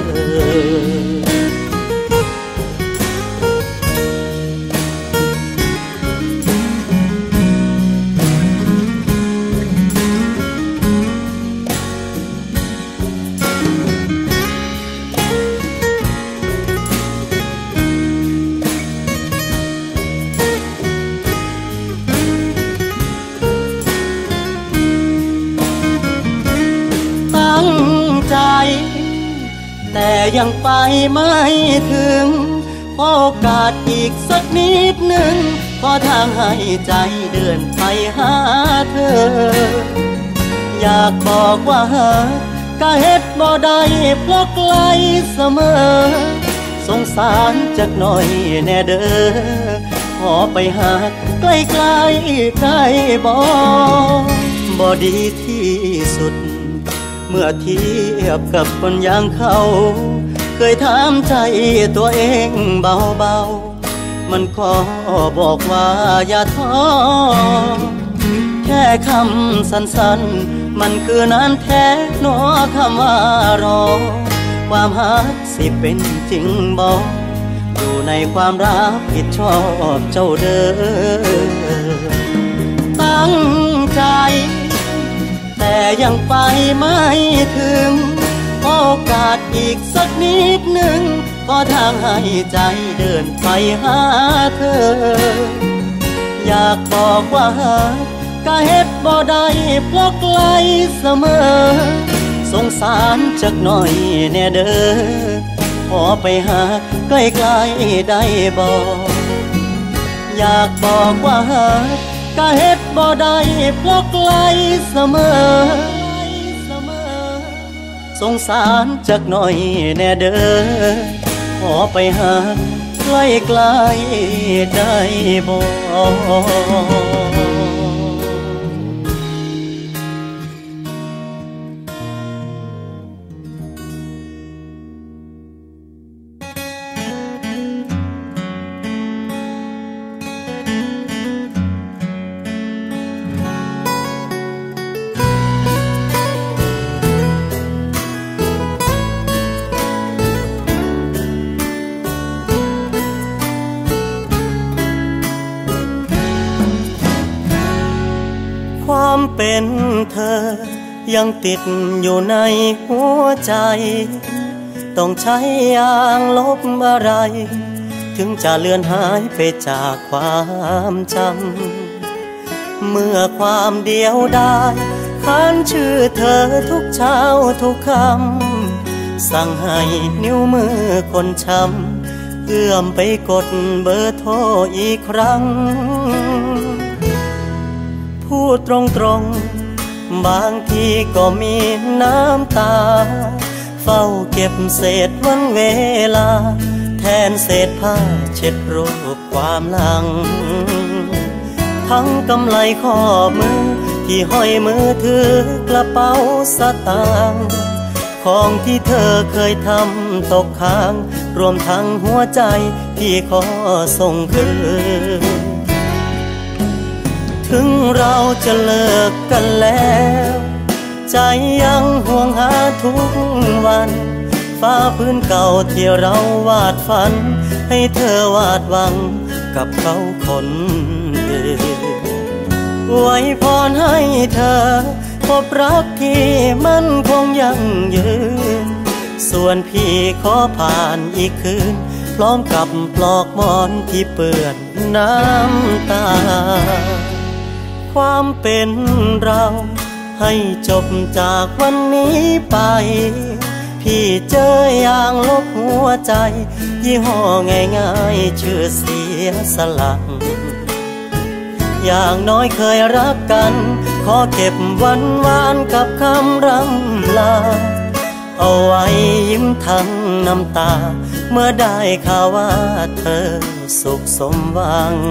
แต่ยังไปไม่ถึงโอกาสอีกสักนิดหนึ่งขอทางให้ใจเดินไปหาเธออยากบอกว่าก็เฮ็ดบ่ได้เพราะไกลเสมอสงสารจักหน่อยแน่เด้อขอไปหาใกล้ๆได้บ่ดีที่สุดเมื่อเทียบกับคนอย่างเขาเคยถามใจตัวเองเบาๆมันก็บอกว่าอย่าท้อแค่คำสั้นๆมันคือนานแท้หนอคำว่ารอความหักสิเป็นจริงบอกอยู่ในความรักผิดชอบเจ้าเด้อตั้งใจแต่ยังไปไม่ถึงโอกาสอีกสักนิดหนึ่งก็ทางให้ใจเดินไปหาเธออยากบอกว่าก็เฮ็ดบ่ได้เพราะไกลเสมอสงสารจักหน่อยแน่เด้อขอไปหาใกล้ๆได้บ่อยากบอกว่าก็เฮ็ดบ่ได้เพราะไกลเสมอสงสารจักหน่อยแน่เด้อขอไปหาใกล้ๆได้บ่ความเป็นเธอยังติดอยู่ในหัวใจต้องใช้ยางลบอะไรถึงจะเลือนหายไปจากความจำเมื่อความเดียวดายค้านชื่อเธอทุกเช้าทุกคำสั่งให้นิ้วมือคนช้ำเอื้อมไปกดเบอร์โทรอีกครั้งพูดตรงๆบางทีก็มีน้ำตาเฝ้าเก็บเศษวันเวลาแทนเศษผ้าเช็ดรูปความหลังทั้งกำไลข้อมือที่ห้อยมือถือกระเป๋าสตางค์ของที่เธอเคยทำตกค้างรวมทั้งหัวใจที่ขอส่งคืนถึงเราจะเลิกกันแล้วใจยังห่วงหาทุกวันฟ้าพื้นเก่าที่เราวาดฝันให้เธอวาดหวังกับเขาคนอื่นไว้พรให้เธอพบรักที่มั่นคงยั่งยืนส่วนพี่ขอผ่านอีกคืนพร้อมกับปลอกหมอนที่เปื้อนน้ำตาความเป็นเราให้จบจากวันนี้ไปพี่เจออย่างลบหัวใจยี่ห้อง่ายๆชื่อเสียสละอย่างน้อยเคยรักกันขอเก็บวันวานกับคำรำลาเอาไว้ยิ้มทั้งน้ำตาเมื่อได้ข่าวว่าเธอสุขสมหวัง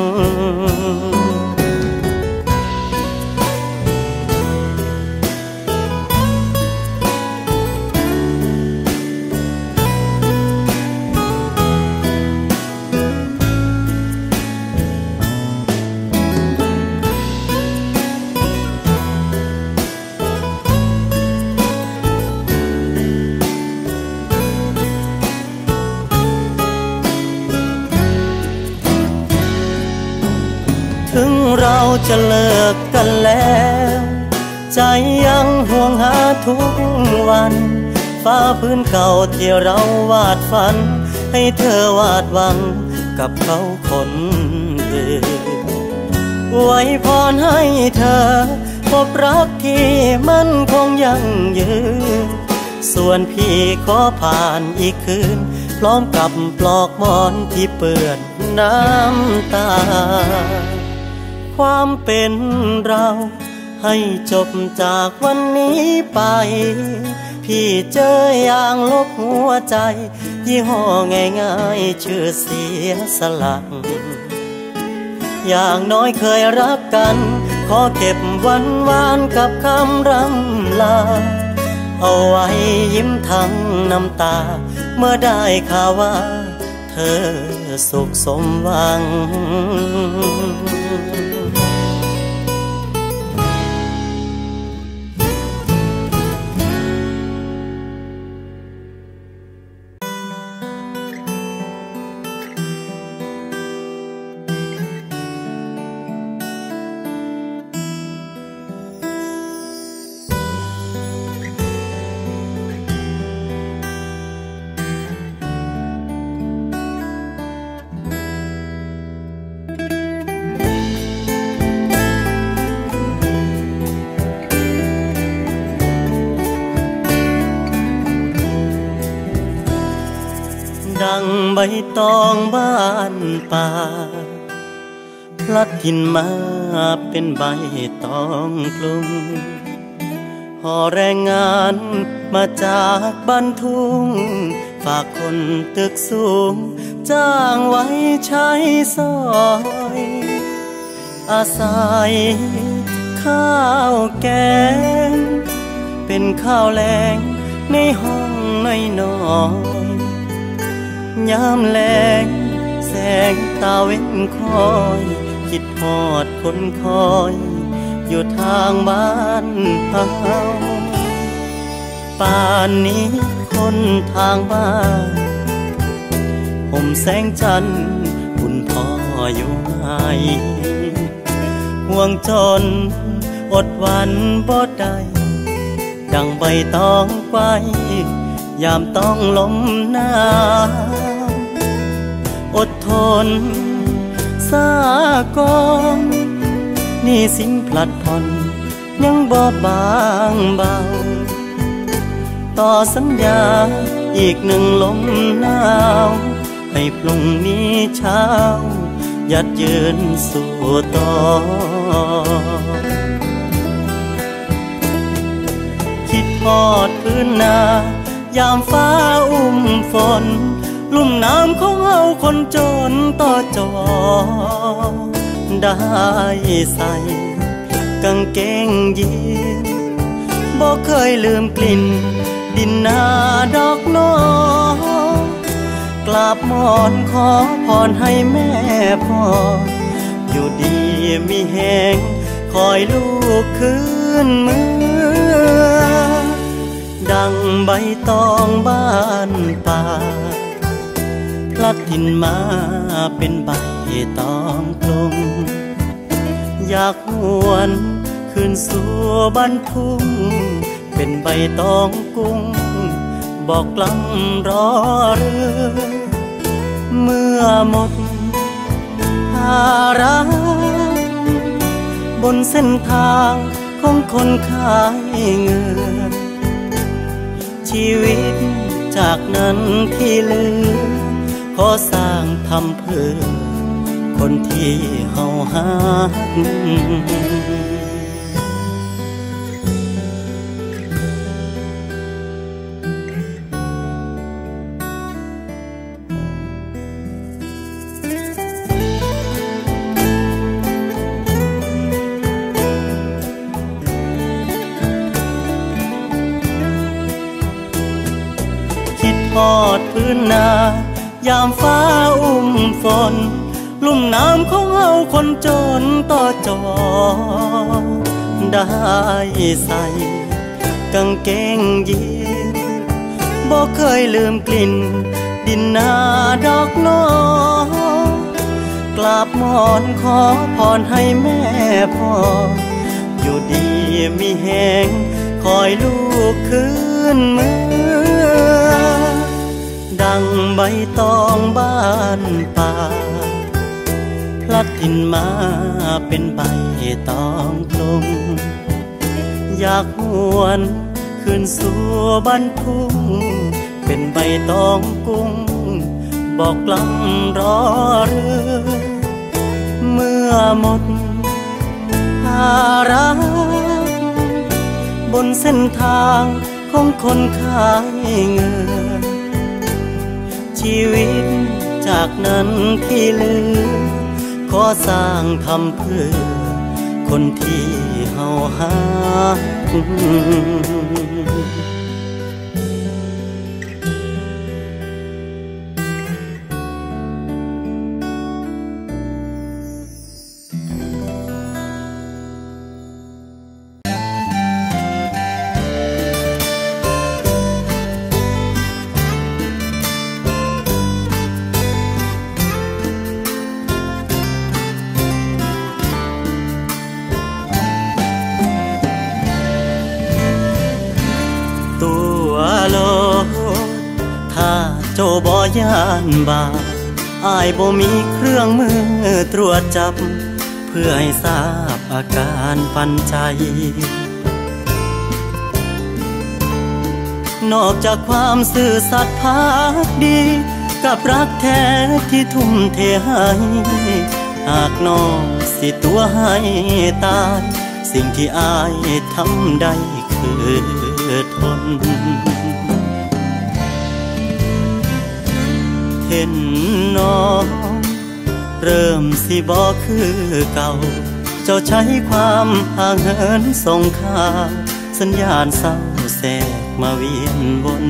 ถึงเราจะเลิกกันแล้วใจยังห่วงหาทุกวันฟ้าพื้นเก่าที่เราวาดฝันให้เธอวาดหวังกับเขาคนอื่นไว้พรให้เธอพบรักที่มั่นคงยั่งยืนส่วนพี่ขอผ่านอีกคืนพร้อมกับปลอกหมอนที่เปื้อนน้ำตาความเป็นเราให้จบจากวันนี้ไปพี่เจออย่างลบหัวใจยี่ห้อง่ายๆชื่อเสียสละอย่างน้อยเคยรักกันขอเก็บวันวานกับคำรำลาเอาไว้ยิ้มทั้งน้ำตาเมื่อได้ข่าวว่าเธอสุขสมหวังดังใบตองบ้านป่าพลัดถิ่นมาเป็นใบตองกลุ่มห่อแรงงานมาจากบ้านทุ่งฝากคนตึกสูงจ้างไว้ใช้ซอยอาศัยข้าวแกงเป็นข้าวแลงในห้องน้อยยามแลงแสงตาเว้นคอยคิดฮอดคนคอยอยู่ทางบ้านเฮาป่านนี้คนทางบ้านห่มแสงจันทร์คุณพ่ออยู่ไหนห่วงจนอดวันบ่ได้ดังใบตองไว้ยามต้องลมหนาวอดทนสากองนี่สิ่งพลัดผ่อนยังบ่บางเบาต่อสัญญาอีกหนึ่งลมหนาวให้พรุ่งนี้เช้ายัดยืนสู่ต่อคิดฮอดพื้นนายามฟ้าอุ้มฝนลุ่มน้ำของเฮาคนจนต่อจอได้ใส่กางเกงยีนบ่เคยลืมกลิ่นดินนาดอกน้อกราบหมอนขอพรให้แม่พ่ออยู่ดีมีแหงคอยลูกคืนเมื่อดังใบตองบ้านป่าพลัดถิ่นมาเป็นใบตองกลมอยากหวนคืนสู่บ้านทุ่งเป็นใบตองกุ้งบอกกล้ำรอเรือเมื่อหมดภาระบนเส้นทางของคนขายเงินชีวิตจากนั้นที่เหลือขอสร้างทำเพื่อคนที่เฮาฮักคิดฮอดพื้นนายามฟ้าอุ้มฝนลุ่มน้ำของเฮาคนจนต่อจอได้ใส่กางเกงยีนบ่เคยลืมกลิ่นดินนาดอกน้อกราบหมอนขอพรให้แม่พ่ออยู่ดีมีแหงคอยลูกคืนเมื่อดังใบตองบ้านป่าพลัดถิ่นมาเป็นใบตองกลมอยากหวนคืนสู่บ้านทุ่งเป็นใบตองกุ้งบอกกล้ำรอเรือเมื่อหมดภาระบนเส้นทางของคนขายเงินชีวิตจากนั้นที่เหลือขอสร้างทำเพื่อคนที่เฮาฮักาบ่ย่านบาปอายบ่มีเครื่องมือตรวจจับเพื่อให้ทราบอาการปันใจนอกจากความซื่อสัตย์ภักดีกับรักแท้ที่ทุ่มเทให้หากน้องสิตัวให้ตายสิ่งที่อายทำได้คือทนเห็นน้องเริ่มสิบ่คือเก่าเจ้าใช้ความห่างเหินส่งข่าวสัญญาณเศร้าแทรกมาเวียนวน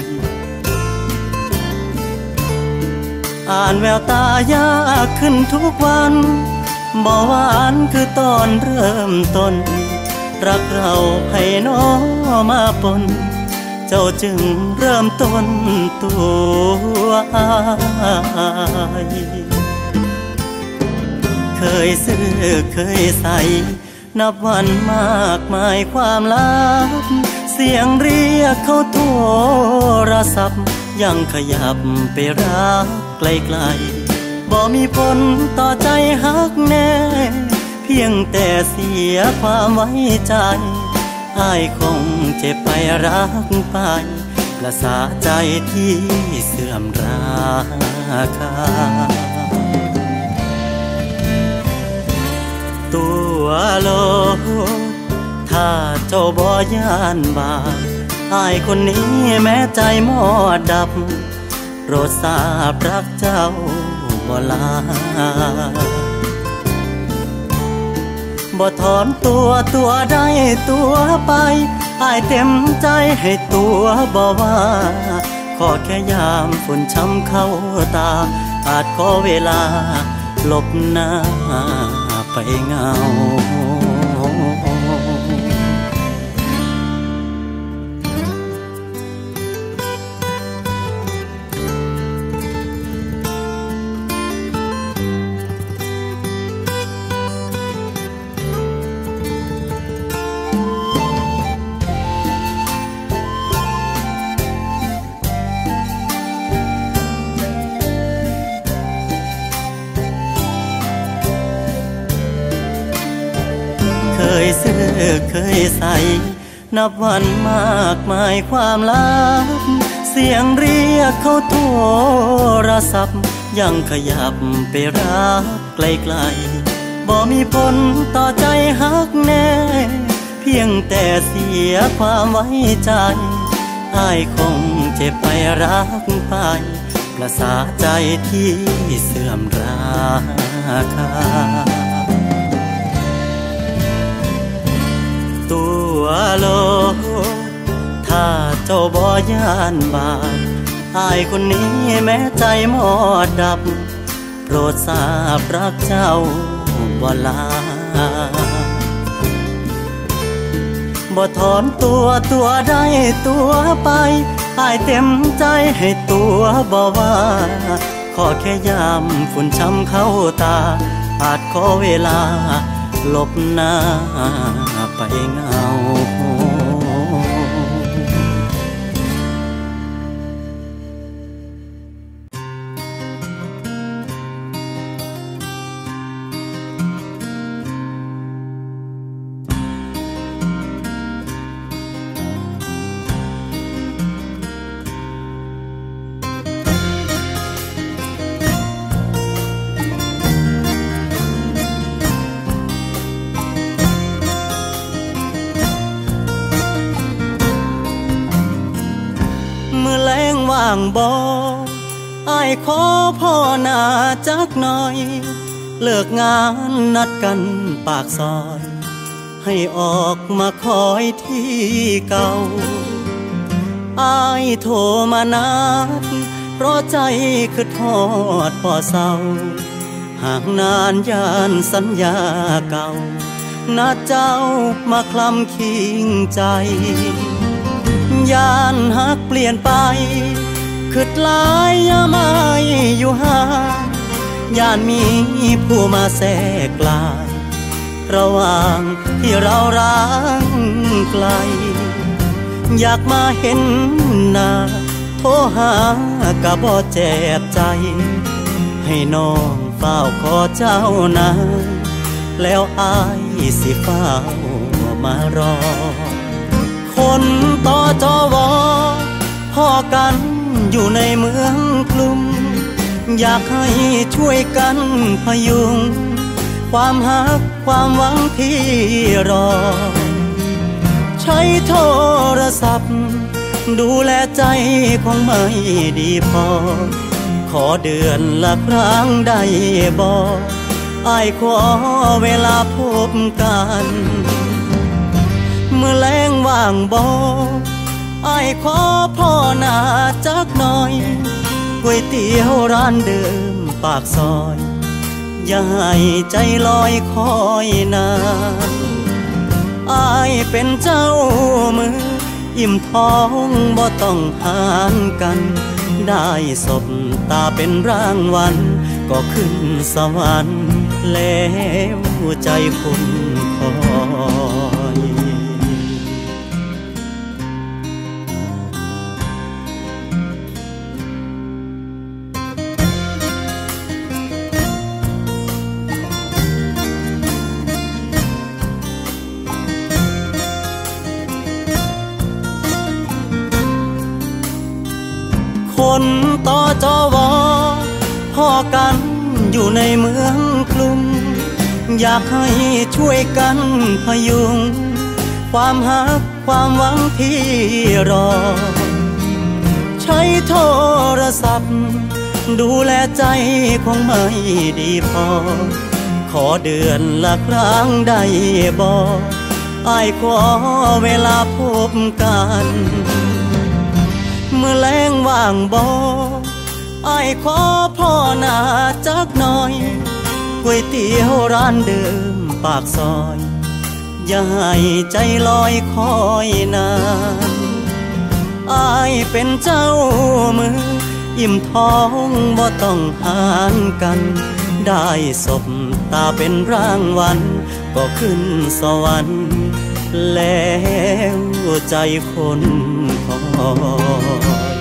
อ่านแววตายากขึ้นทุกวันบ่หวานคือตอนเริ่มต้นรักเราให้น้องมาปนเจ้าจึงเริ่มต้นตัวอายเคยซื้อเคยใส่นับวันมากมายความลับเสียงเรียกเขาโทรศัพท์ยังขยับไปรักไกลๆบ่มีผลต่อใจฮักแน่เพียงแต่เสียความไว้ใจอ้ายคงเจ็บไปรักไปประสาใจที่เสื่อมราคาตัวโลถ้าเจ้าบ่ย่านบาปอ้ายคนนี้แม้ใจหมอดดับโปรดทราบรักเจ้าบ่ลาบ่ถอนตัวได้ตัวไปอ้ายเต็มใจให้ตัวบ่ว่าขอแค่ยามฝุ่นช้ำเข้าตาอาจขอเวลาหลบหน้าไปเงาเคยซื้อเคยใส่นับวันมากมายความลับเสียงเรียกเขาโทรศัพท์ยังขยับไปรักไกลๆบ่มีผลต่อใจฮักแน่เพียงแต่เสียความไว้ใจอ้ายคงเจ็บไปรักไปประสาใจที่เสื่อมราคาตัวโลถ้าเจ้าบ่ย่านบาปอ้ายคนนี้แม้ใจหมอดดับโปรดทราบรักเจ้าบ่ลาบ่ถอนตัวได้ตัวไปอ้ายเต็มใจให้ตัวบ่ว่าขอแค่ยามฝุ่นช้ำเข้าตาอาจขอเวลาหลบหน้าไปเงาว่างบ่อ้ายขอพ่อหน้าจักหน่อยเลิกงานนัดกันปากซอยให้ออกมาคอยที่เก่าอ้ายโทรมานัดเพราะใจคือทอดป่อเศร้าห่างนานยานสัญญาเก่านัดเจ้ามาคลำคิงใจยานหักเปลี่ยนไปคิดหลายยามไม่อยู่ห่างยานมีผู้มาแทรกกลางระหว่างที่เราร้างไกลอยากมาเห็นหน้าโทรหากะบ่แจ็บใจให้น้องเฝ้าขอเจ้านายแล้วอายสิเฝ้ามารอคนต่อจอวอพ่อกันอยู่ในเมืองกรุงอยากให้ช่วยกันพยุงความฮักความหวังที่รอใช้โทรศัพท์ดูแลใจคงไม่ดีพอขอเดือนละครั้งได้บ่อ้ายขอเวลาพบกันเมื่อแลงว่างบ่อ้ายขอพ่อหน้าจักหน่อยก๋วยเตี๋ยวร้านเดิมปากซอยอย่าให้ใจลอยคอยนานอ้ายเป็นเจ้ามืออิ่มท้องบ่ต้องหารกันได้สบตาเป็นรางวัลก็ขึ้นสวรรค์แล้วใจคนคอยคนต่อจอวอพ่อกันอยู่ในเมืองกรุงอยากให้ช่วยกันพยุงความฮักความหวังที่รอใช้โทรศัพท์ดูแลใจคงไม่ดีพอขอเดือนละครั้งได้บ่อ้ายขอเวลาพบกันเมื่อแลงว่างบ่อ้ายขอพ่อหน้าจักหน่อยก๋วยเตี๋ยวร้านเดิมปากซอยอย่าให้ใจลอยคอยนานอ้ายเป็นเจ้ามืออิ่มท้องบ่ต้องหารกันได้สบตาเป็นรางวัลก็ขึ้นสวรรค์แล้วใจคนคอย